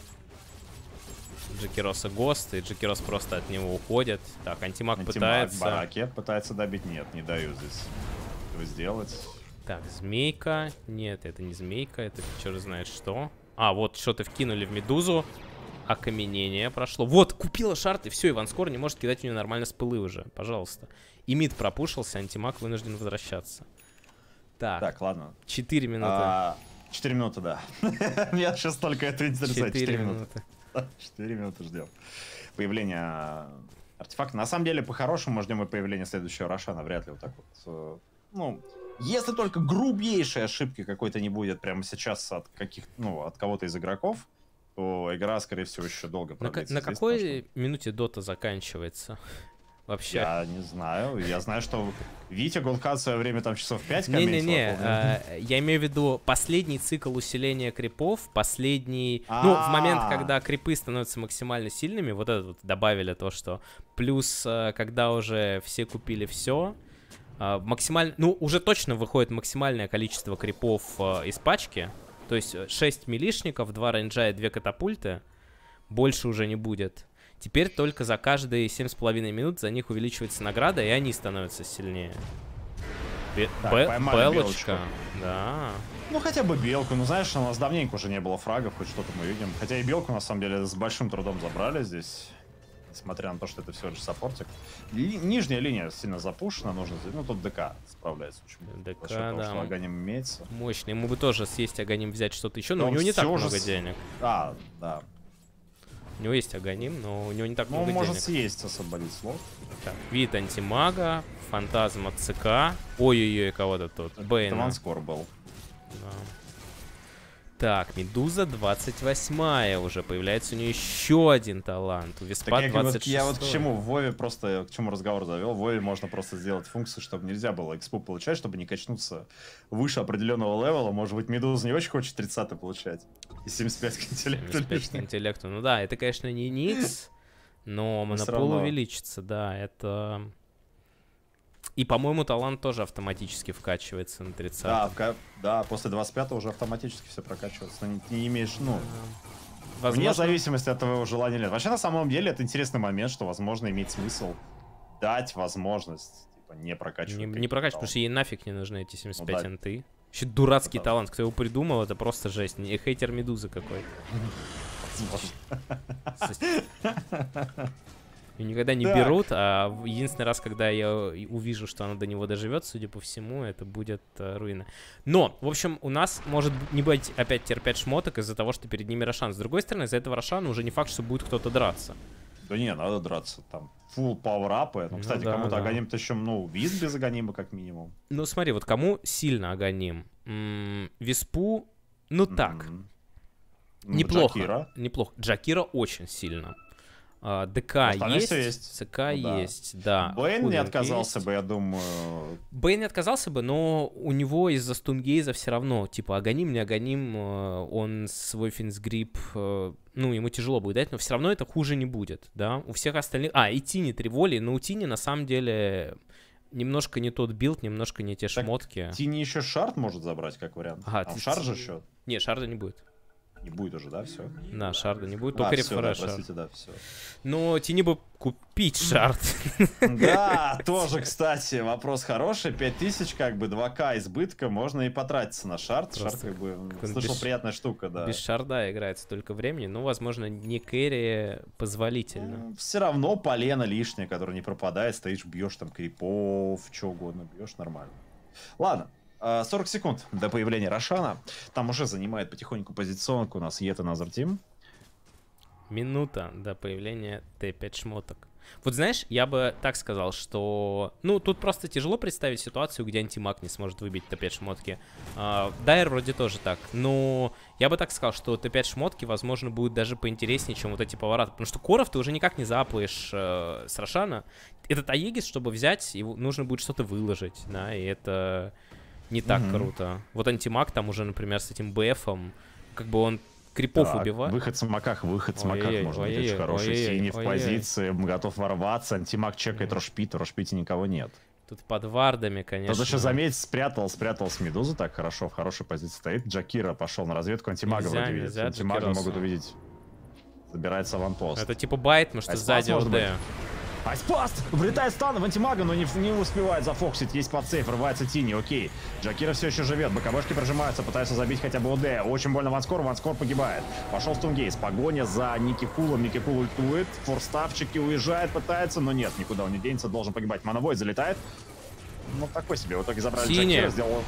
Джекироса гост, и Джекирос просто от него уходит. Так, антимаг пытается... Бараке пытается добить. Нет, не даю здесь этого сделать. Так, змейка. Нет, это не змейка, это черт знает что. А, вот что-то вкинули в Медузу. Окаменение прошло. Вот, купила шарт, и все, Иванскор не может кидать у нее нормально с пылы уже. Пожалуйста. И мид пропушился, антимаг вынужден возвращаться. Так, ладно. 4 минуты. 4 минуты, да. Меня сейчас только это интересует. 4 минуты. 4 минуты ждем. Появление артефакта. На самом деле, по-хорошему, мы ждем и появления следующего Рошана. Вряд ли вот так вот. Ну, если только грубейшей ошибки какой-то не будет прямо сейчас от от кого-то из игроков, то игра, скорее всего, еще долго продлится. На какой минуте Дота заканчивается? Вообще. Я не знаю. Я знаю, что Витя Голдкат в свое время там часов 5 комментил. Я имею в виду последний цикл усиления крипов, последний... Ну, в момент, когда крипы становятся максимально сильными, вот это вот добавили то, что плюс, когда уже все купили все, максимально... Ну, уже точно выходит максимальное количество крипов из пачки, то есть 6 милишников, 2 рейнджа и 2 катапульты, больше уже не будет. Теперь только за каждые 7,5 минут за них увеличивается награда, и они становятся сильнее. Белочка. Да. Ну, хотя бы белку. Ну, знаешь, у нас давненько уже не было фрагов, хоть что-то мы видим. Хотя и белку, на самом деле, с большим трудом забрали здесь. Несмотря на то, что это всего лишь саппортик. Нижняя линия сильно запушена, нужно... Ну, тут ДК справляется очень ДК, того, что Аганим имеется. Мощный. Ему бы тоже съесть Аганим, взять что-то еще, но у него не так много денег. Да. У него есть Аганим, но у него не так Ну, много он может денег. съесть, освободить слот. Так, вид антимага, фантазма ЦК. Ой-ой-ой, кого-то тут. Это Бэйна. ванскор был. Да. Так, Медуза 28-я уже. Появляется у нее еще один талант. У Веспа 26. Я вот к чему в Вове просто, к чему разговор завел. В Вове можно просто сделать функцию, чтобы нельзя было экспу получать, чтобы не качнуться выше определенного левела. Может быть, Медуза не очень хочет 30-й получать. И 75 к интеллекту 75 к лишних. интеллекту. Ну да, это, конечно, не Никс, но монопол равно. увеличится, да, это... И, по-моему, талант тоже автоматически вкачивается на 30. Да, после 25-го уже автоматически все прокачивается. Но ты не имеешь, ну... Возможно, Вне зависимости от твоего желания нет. Вообще, на самом деле, это интересный момент, что, возможно, имеет смысл дать возможность, типа, не прокачивать. не прокачивать, потому что ей нафиг не нужны эти 75 Ну да. инты. Еще дурацкий Да. талант. Кто его придумал, это просто жесть. Не хейтер Медузы какой. Ее никогда не Так. берут, а единственный раз, когда я увижу, что она до него доживет, судя по всему, это будет руина. Но, в общем, у нас может не быть опять терпеть шмоток из-за того, что перед ними Рошан. С другой стороны, из-за этого Рошана уже не факт, что будет кто-то драться. Да не, надо драться. Там фулл пауэрапы. Ну, кстати, да, кому-то да. Аганим-то еще, ну, виз без Аганима, как минимум. Ну, смотри, вот кому сильно Аганим? Виспу, ну так, Ну, неплохо. Джакира. Неплохо. Джакира очень сильно. ДК Остальное есть, всё есть. ЦК Ну да. есть, да. Бэйн не Худинг отказался есть. бы, я думаю. Бэйн не отказался бы, но у него из-за стунгейза все равно, типа, Аганим, не Аганим, он свой финсгрип, ну, ему тяжело будет дать, но все равно это хуже не будет, да. У всех остальных... и Тини Триволи, но у Тини на самом деле немножко не тот билд, немножко не те Так, шмотки. Тини еще шард может забрать, как вариант. Ага, Шард же еще Не, шарда не будет. не будет уже, да, все. Да, шарда не будет, только всё, да, рефреш. простите, да, все. Но Тини бы купить шард. Да, тоже, кстати, вопрос хороший. 5000, как бы 2К избытка, можно и потратиться на шард. Просто Шард, как бы, он слышал, без- приятная штука, да. Без шарда играет столько времени, ну, возможно, не кэрри позволительно. Все равно полено лишнее, которое не пропадает, стоишь, бьешь там крипов, что угодно, бьешь нормально. Ладно. 40 секунд до появления Рошана. Там уже занимает потихоньку позиционку у нас Ета Назар Тим. Минута до появления Т5 шмоток. Вот знаешь, я бы так сказал, что... Ну, тут просто тяжело представить ситуацию, где антимаг не сможет выбить Т5 шмотки. Дайр вроде тоже так. Но я бы так сказал, что Т5 шмотки, возможно, будут даже поинтереснее, чем вот эти повороты. Потому что коров ты уже никак не запаешь с Рошана. Этот Аегис, чтобы взять, его нужно будет что-то выложить, да, и это не так круто. Вот антимаг там уже, например, с этим БФом, как бы он крипов убивает. Выход с Маках может быть Ой-ой-ой, очень хороший. ой-ой-ой, Синий в ой-ой-ой. позиции, готов ворваться. Антимаг чекает Рошпит, в Рошпите никого нет. Тут под вардами, конечно. Тот еще, заметь, спрятал с Медузу так хорошо, в хорошей позиции стоит. Джакира пошел на разведку, антимага Нельзя, вроде видит. нельзя Антимага Джакиросу. могут увидеть. Забирается аванпост. Это типа байт, потому что Айспас сзади может ОД. быть. Айспаст! Влетает стан в антимага, но не успевает зафоксить. Есть подсейф, рвается Тини, окей. Джакира все еще живет, БКБшки прожимаются, пытаются забить хотя бы ОД. Очень больно Ванскор погибает. Пошел Стунгейс, погоня за Ники Кулом. Ники Кул ультует, форставчики уезжает, пытается, но нет, никуда он не денется, должен погибать. Манавой залетает. Ну, такой себе, в итоге забрали Тини. Джакира, сделал...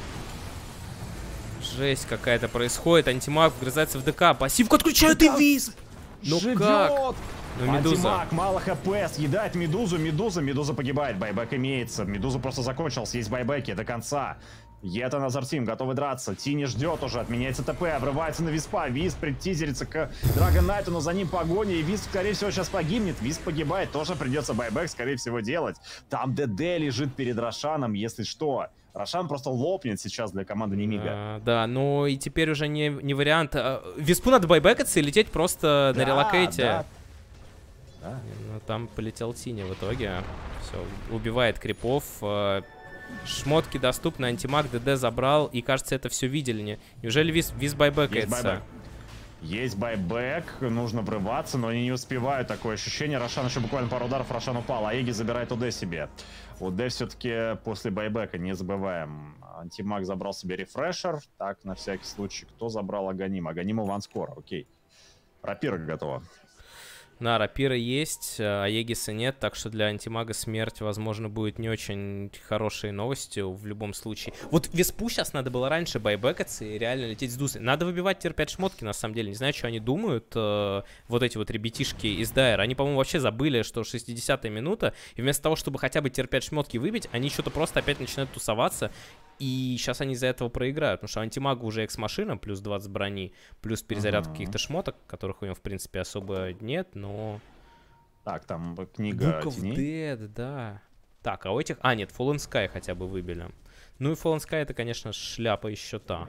Жесть какая-то происходит. Антимаг вгрызается в ДК. Пассивку отключают и визп. Ну Живет! как? Ну, Медуза. Антимаг, мало хп, съедает Медуза погибает, байбек имеется. Медуза просто закончился, есть байбеки до конца. Ета Назар Тим, готовы драться. Тини ждет уже, отменяется ТП, обрывается на Виспа. Висп притизерится к Драгон Найту, но за ним погоня, и Висп, скорее всего, сейчас погибнет. Висп погибает, тоже придется байбек, скорее всего, делать. Там ДД лежит перед Рошаном, если что. Рошан просто лопнет сейчас для команды Немига. Да, ну и теперь уже не вариант. Виспу надо байбекаться и лететь просто на релокейте. Да. Ну, там полетел Тини в итоге. Все, убивает крипов. Шмотки доступны, антимаг ДД забрал. И кажется, это все видели. Неужели Виз байбекается? Есть байбек, нужно врываться, но они не успевают, такое ощущение. Рошан еще буквально пару ударов, Рошан упал, а Эги забирает ОД себе. ОД все-таки после байбека, не забываем. Антимаг забрал себе рефрешер, так, на всякий случай. Кто забрал Аганим? Аганим и Ванскор, окей. Рапира готова. Да, рапира есть, а Егиса нет, так что для антимага смерть, возможно, будет не очень хорошей новостью в любом случае. Вот Веспу сейчас надо было раньше байбекаться и реально лететь с Дузой. Надо выбивать теперь 5 шмотки, на самом деле. Не знаю, что они думают, вот эти вот ребятишки из Дайра. Они, по-моему, вообще забыли, что 60-я минута, и вместо того, чтобы хотя бы теперь 5 шмотки выбить, они что-то просто опять начинают тусоваться. И сейчас они из-за этого проиграют, потому что антимагу уже экс-машина, плюс 20 брони, плюс перезаряд каких-то шмоток, которых у него, в принципе, особо нет, но... Так, там книга Book of теней. Dead, да. Так, а у этих... А, нет, Fallen Sky хотя бы выбили. Ну и Fallen Sky это, конечно, шляпа еще та.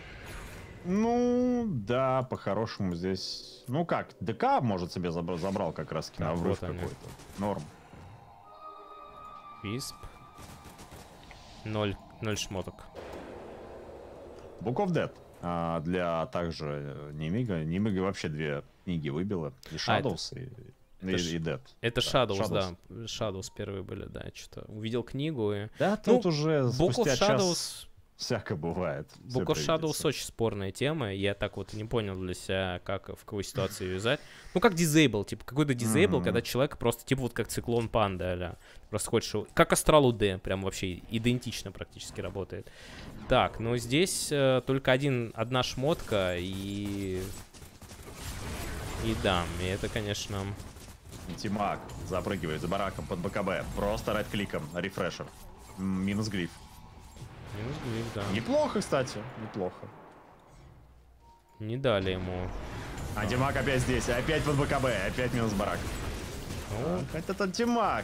Ну, да, по-хорошему здесь... Ну как, ДК, может, себе забрал как раз на обрыв вот какой-то. Норм. Висп. 0 шмоток. Book of Dead. Для также Немига вообще 2 книги выбила. И Shadows, и Dead. Это Shadows, да. Shadows первые были, да. Что-то увидел книгу и... Да, тут уже Book of спустя Shadows... час всяко бывает. Book of Shadows очень спорная тема. Я так вот не понял для себя, как в какой ситуации ее вязать. Ну, как Disable, типа, какой-то Disable, когда человек просто, типа, вот как Циклон Панда, а-ля. Просто хочешь... Как Астрал УД, прям вообще идентично практически работает. Так, ну здесь только одна шмотка, и да, и это, конечно... Антимаг запрыгивает за бараком под БКБ. Просто райт-кликом, рефрешер. Минус глиф. Минус глиф, да. Неплохо, кстати, неплохо. Не дали ему. Антимаг опять здесь, опять под БКБ, опять минус барак. Это антимаг.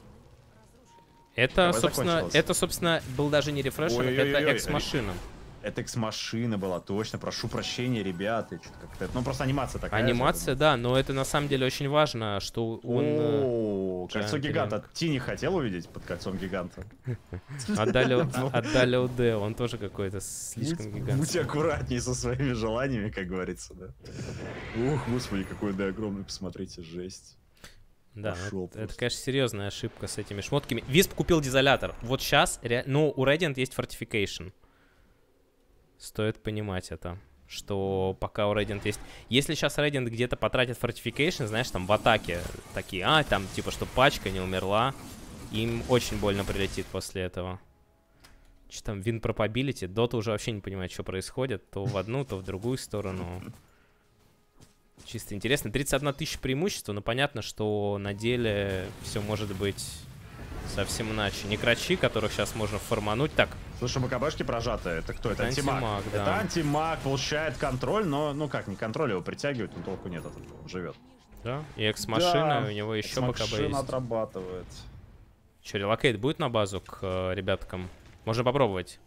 Это, собственно, был даже не рефрешер, это экс-машина. Это экс-машина была, точно. Прошу прощения, ребята. Ну, просто анимация такая. Анимация, да, но это на самом деле очень важно, что он... О, кольцо гиганта. Ти не хотел увидеть под кольцом гиганта? Отдали УД, он тоже какой-то слишком гигантский. Будь аккуратней со своими желаниями, как говорится, да. Ух, господи, какой УД огромный, посмотрите, жесть. Да, это, конечно, серьезная ошибка с этими шмотками. Висп купил дизолятор. Вот сейчас, ну, у Radiant есть Fortification. Стоит понимать это, что пока у Radiant есть... Если сейчас Radiant где-то потратит Fortification, знаешь, там в атаке такие, там типа, что пачка не умерла, им очень больно прилетит после этого. Что там, Win Probability, Дота уже вообще не понимает, что происходит, то в одну, то в другую сторону. Чисто интересно. 31 тысяча преимущества, но понятно, что на деле все может быть совсем иначе. Некрачи, которых сейчас можно формануть. Так. Слушай, БКБшки прожатые. Это кто? Это антимаг. Да. Это антимаг, получает контроль, но, ну как, не контроль, его притягивает, но толку нет от этого, он живет. Да, и экс-машина, у него еще БКБ есть. Отрабатывает. Че, релокейт будет на базу к ребяткам? Можно попробовать.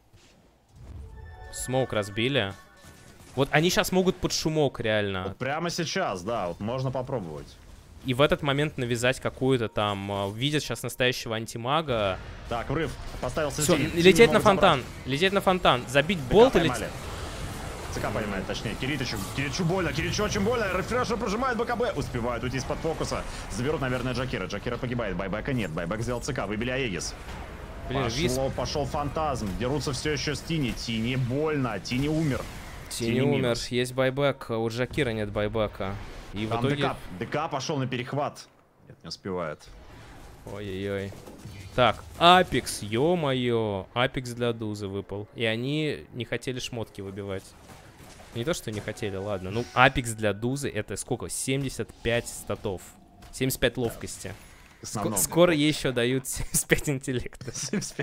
Смоук разбили. Вот они сейчас могут под шумок, реально. Вот прямо сейчас, да, вот можно попробовать. И в этот момент навязать какую-то там... Видят сейчас настоящего антимага. Так, врыв. Поставил Все, лететь на фонтан. Забрать. Лететь на фонтан. Забить болт или... ЦК поймает, точнее. Киричу больно. Киричу очень больно. Рефрешер прожимает БКБ. Успевают уйти из-под фокуса. Заберут, наверное, Джакира. Джакира погибает. Байбека нет. Байбек сделал ЦК. Выбили Аегис. Пошел фантазм. Дерутся все еще с Тини. Тини больно. Тини умер. Тини умер. Есть байбек. У Джакира нет байбека. И там в итоге... ДК пошел на перехват. Нет, не успевает. Ой-ой-ой. Так, Апекс, ё-моё. Апекс для Дузы выпал. И они не хотели шмотки выбивать. Не то, что не хотели, ладно. Ну, Апекс для Дузы это сколько? 75 статов. 75 ловкости. Скоро ей еще дают 75 интеллекта.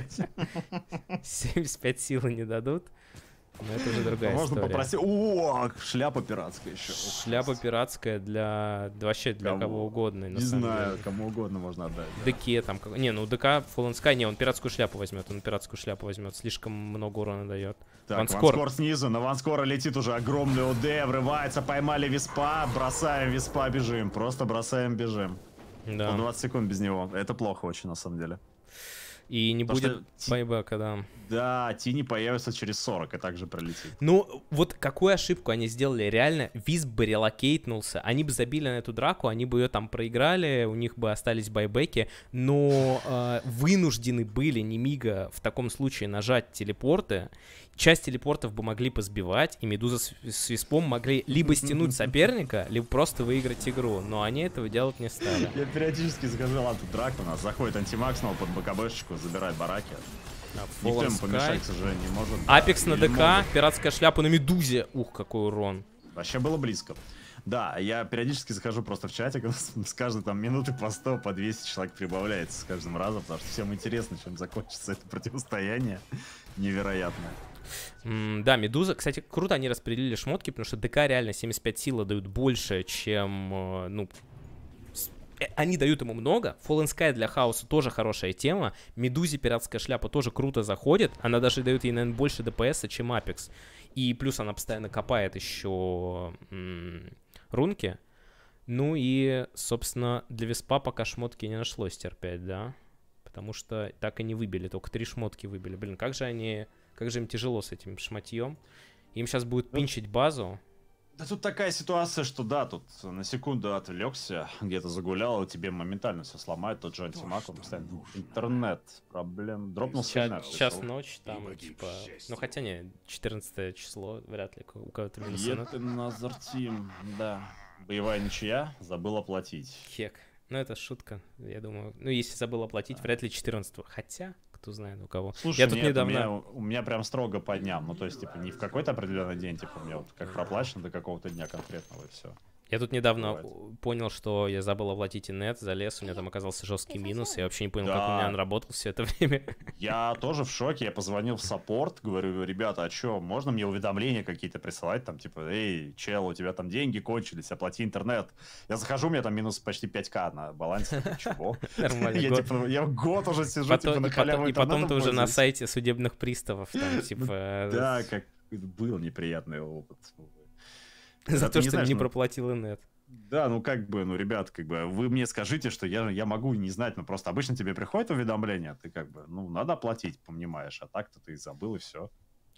75 силы не дадут. Но это уже другая можно история. Попросить... О, шляпа пиратская еще. Шляпа пиратская для... Вообще для кого угодно. Не знаю, кому угодно можно отдать. ДК там... Не, ну ДК, Fallen Sky, не, он пиратскую шляпу возьмет. Он пиратскую шляпу возьмет. Слишком много урона дает. Так, Ванскор снизу. На Ванскора летит уже огромный ОД. Врывается, поймали Виспа. Бросаем Виспа, бежим. Просто бросаем, бежим. Да. 20 секунд без него. Это плохо очень, на самом деле. И не Потому будет байбека, да. Да, Тини появится через 40 и также пролетит. Ну, вот какую ошибку они сделали, реально, Висп бы релокейтнулся, они бы забили на эту драку, они бы ее там проиграли, у них бы остались байбеки, но вынуждены были Немига в таком случае нажать телепорты, часть телепортов бы могли позбивать, и Медуза с Виспом могли либо стянуть соперника, либо просто выиграть игру, но они этого делать не стали. Я периодически скажу, ладно, тут драка у нас, заходит антимаг снова под БКБшечку, забирает бараки. Никто ему помешать, к сожалению, не может. Апекс на ДК, пиратская шляпа на Медузе. Ух, какой урон. Вообще было близко. Да, я периодически захожу просто в чатик, с каждой там минуты по 100, по 200 человек прибавляется с каждым разом, потому что всем интересно, чем закончится это противостояние. Невероятное. Да, Медуза, кстати, круто они распределили шмотки, потому что ДК реально 75 сила дают больше, чем, ну, они дают ему много. Fallen Sky для хаоса тоже хорошая тема. Медузе пиратская шляпа тоже круто заходит. Она даже дает ей, наверное, больше ДПС, чем Апекс. И плюс она постоянно копает еще рунки. Ну и, собственно, для Виспа пока шмотки не нашлось терпеть, да? Потому что так и не выбили, только 3 шмотки выбили. Блин, как же им тяжело с этим шматьем. Им сейчас будет пинчить базу. Да тут такая ситуация, что да, тут на секунду отвлекся, где-то загулял, и тебе моментально все сломает, тот же антимаг, он постоянно интернет, проблем, дропнул сильно. Час ночь, там, типа, ну хотя не, 14 число, вряд ли у кого-то минус. Назартим, да, боевая ничья, забыл оплатить. Хек, ну это шутка, я думаю, ну если забыл оплатить, вряд ли 14-го, хотя... Кто знает у кого. Слушай, я тут нет, недавно... у меня прям строго по дням. Ну, то есть, типа, не в какой-то определенный день, типа, у меня вот как проплачено до какого-то дня конкретного, и все. Я тут недавно понял, что я забыл оплатить инет, залез, у меня там оказался жесткий минус, я вообще не понял, как у меня он работал все это время. Я тоже в шоке, я позвонил в саппорт, говорю, ребята, а что, можно мне уведомления какие-то присылать, там, типа, эй, чел, у тебя там деньги кончились, оплати интернет. Я захожу, у меня там минус почти 5к на балансе, чего? Нормально. Я год уже сижу, типа, на халяву интернета. И потом ты уже на сайте судебных приставов, там, типа... Да, как был неприятный опыт. За то, что не проплатил инет. Да, ну как бы, ну, ребят, как бы, вы мне скажите, что я могу не знать, но просто обычно тебе приходит уведомление, ты как бы, ну, надо оплатить, понимаешь, а так-то ты забыл и все.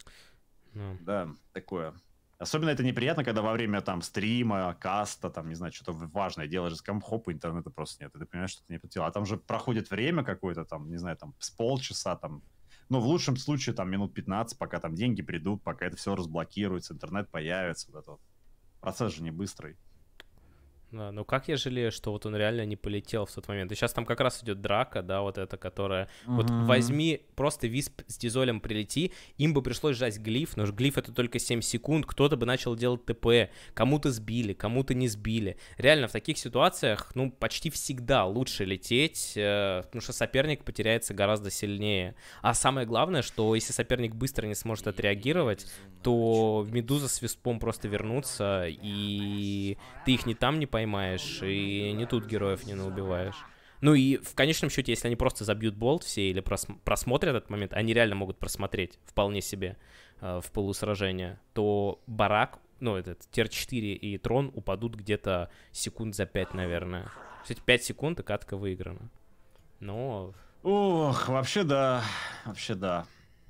Да, такое. Особенно это неприятно, когда во время там стрима, каста, там, не знаю, что-то важное делаешь, с компа, интернета просто нет, и ты понимаешь, что ты не платил. А там же проходит время какое-то, там, не знаю, там, с полчаса, там, ну, в лучшем случае, там, минут 15, пока там деньги придут, пока это все разблокируется, интернет появится, вот это вот. Процесс же не быстрый. Да, ну как я жалею, что вот он реально не полетел в тот момент. И сейчас там как раз идет драка, да, вот эта, которая... Вот возьми, просто Висп с Дизолем прилети, им бы пришлось жать глиф, но глиф это только 7 секунд, кто-то бы начал делать ТП, кому-то сбили, кому-то не сбили. Реально в таких ситуациях, ну, почти всегда лучше лететь, потому что соперник потеряется гораздо сильнее. А самое главное, что если соперник быстро не сможет отреагировать, то Медуза с Виспом просто вернутся, и ты их ни там не поймаешь, и не тут героев не наубиваешь. Ну и в конечном счете, если они просто забьют болт все или просмотрят этот момент, они реально могут просмотреть вполне себе в полусражения, то Барак, ну этот Тир-4 и Трон упадут где-то секунд за 5, наверное. Кстати, 5 секунд и катка выиграна. Но... Ох, вообще да. Вообще да.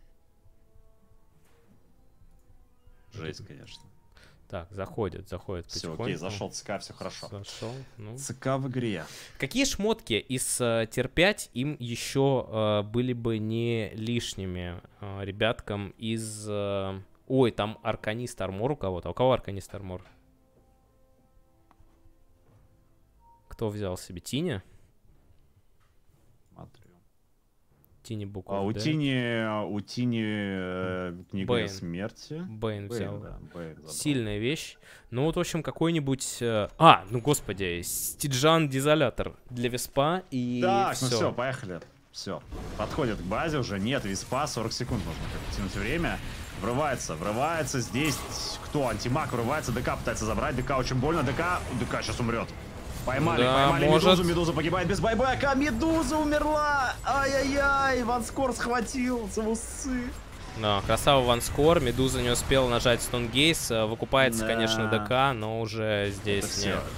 Жесть, конечно. Так, заходит все, потихоньку. окей, зашел ЦК, все хорошо. Зашел, ну. ЦК в игре. Какие шмотки из Тир-5 им еще были бы не лишними ребяткам из... Ой, там Арканист Армор у кого-то. У кого Арканист Армор? Кто взял себе? Тиня? Смотрю. Тини буква. У Тини книга Бэйн. смерти. Бэйн взял. Да, Бэйн забрал. Сильная вещь. Ну вот, в общем, какой-нибудь... ну господи, Стиджан Дизолятор для Виспа и Так, все. ну все, поехали. Все. Подходит к базе уже. Нет, Виспа, 40 секунд нужно тянуть время. Врывается здесь. Кто? Антимаг врывается, ДК пытается забрать. ДК очень больно. ДК сейчас умрет. Поймали, да, поймали может. Медузу. Медуза погибает без байбека. Медуза умерла. Ай-яй-яй. Ванскор схватил за усы. Да, красава Ванскор. Медуза не успела нажать Стонгейс. Выкупается, Да. конечно, ДК, но уже здесь Это нет. все.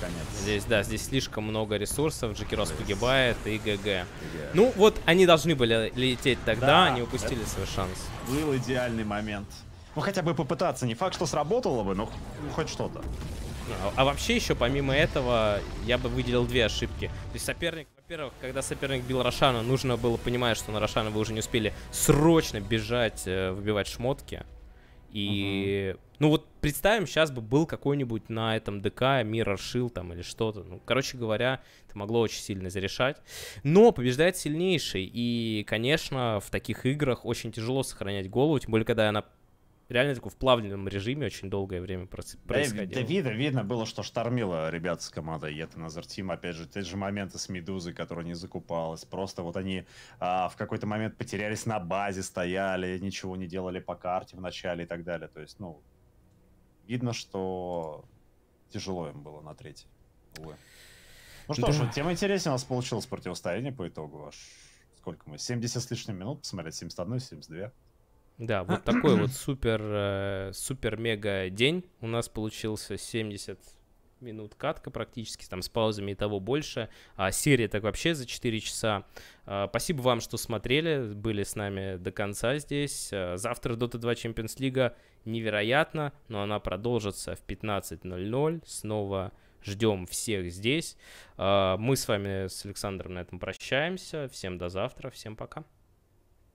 конец. Здесь, да, здесь слишком много ресурсов, Джекирос погибает и ГГ. Ну, вот они должны были лететь тогда, Да, они упустили свой шанс. Был идеальный момент. Ну, хотя бы попытаться. Не факт, что сработало бы, но хоть что-то. А вообще еще помимо этого я бы выделил две ошибки. То есть соперник, во-первых, когда соперник бил Рошана, нужно было понимать, что на Рошана вы уже не успели срочно бежать, выбивать шмотки. И, ну вот представим, сейчас бы был какой-нибудь на этом ДК Mirror Shield там или что-то. Ну, короче говоря, это могло очень сильно зарешать. Но побеждает сильнейший. И, конечно, в таких играх очень тяжело сохранять голову, тем более, когда она реально такой в плавленном режиме очень долгое время происходило. Да, видно было, что штормило ребят с командой Yet Another Team. Опять же, те же моменты с Медузой, которая не закупалась. Просто вот они в какой-то момент потерялись на базе, стояли, ничего не делали по карте в начале и так далее. То есть, ну, видно, что тяжело им было на третьей. Увы. Ну что ж, тем интереснее у нас получилось противостояние по итогу. Аж сколько мы? 70 с лишним минут посмотреть, 71, 72. Да, вот такой вот супер-мега день у нас получился, 70 минут катка практически, там с паузами и того больше, а серия так вообще за 4 часа. Спасибо вам, что смотрели, были с нами до конца здесь. Завтра Dota 2 Champions League невероятно, но она продолжится в 15:00, снова ждем всех здесь. Мы с вами, с Александром, на этом прощаемся, всем до завтра, всем пока.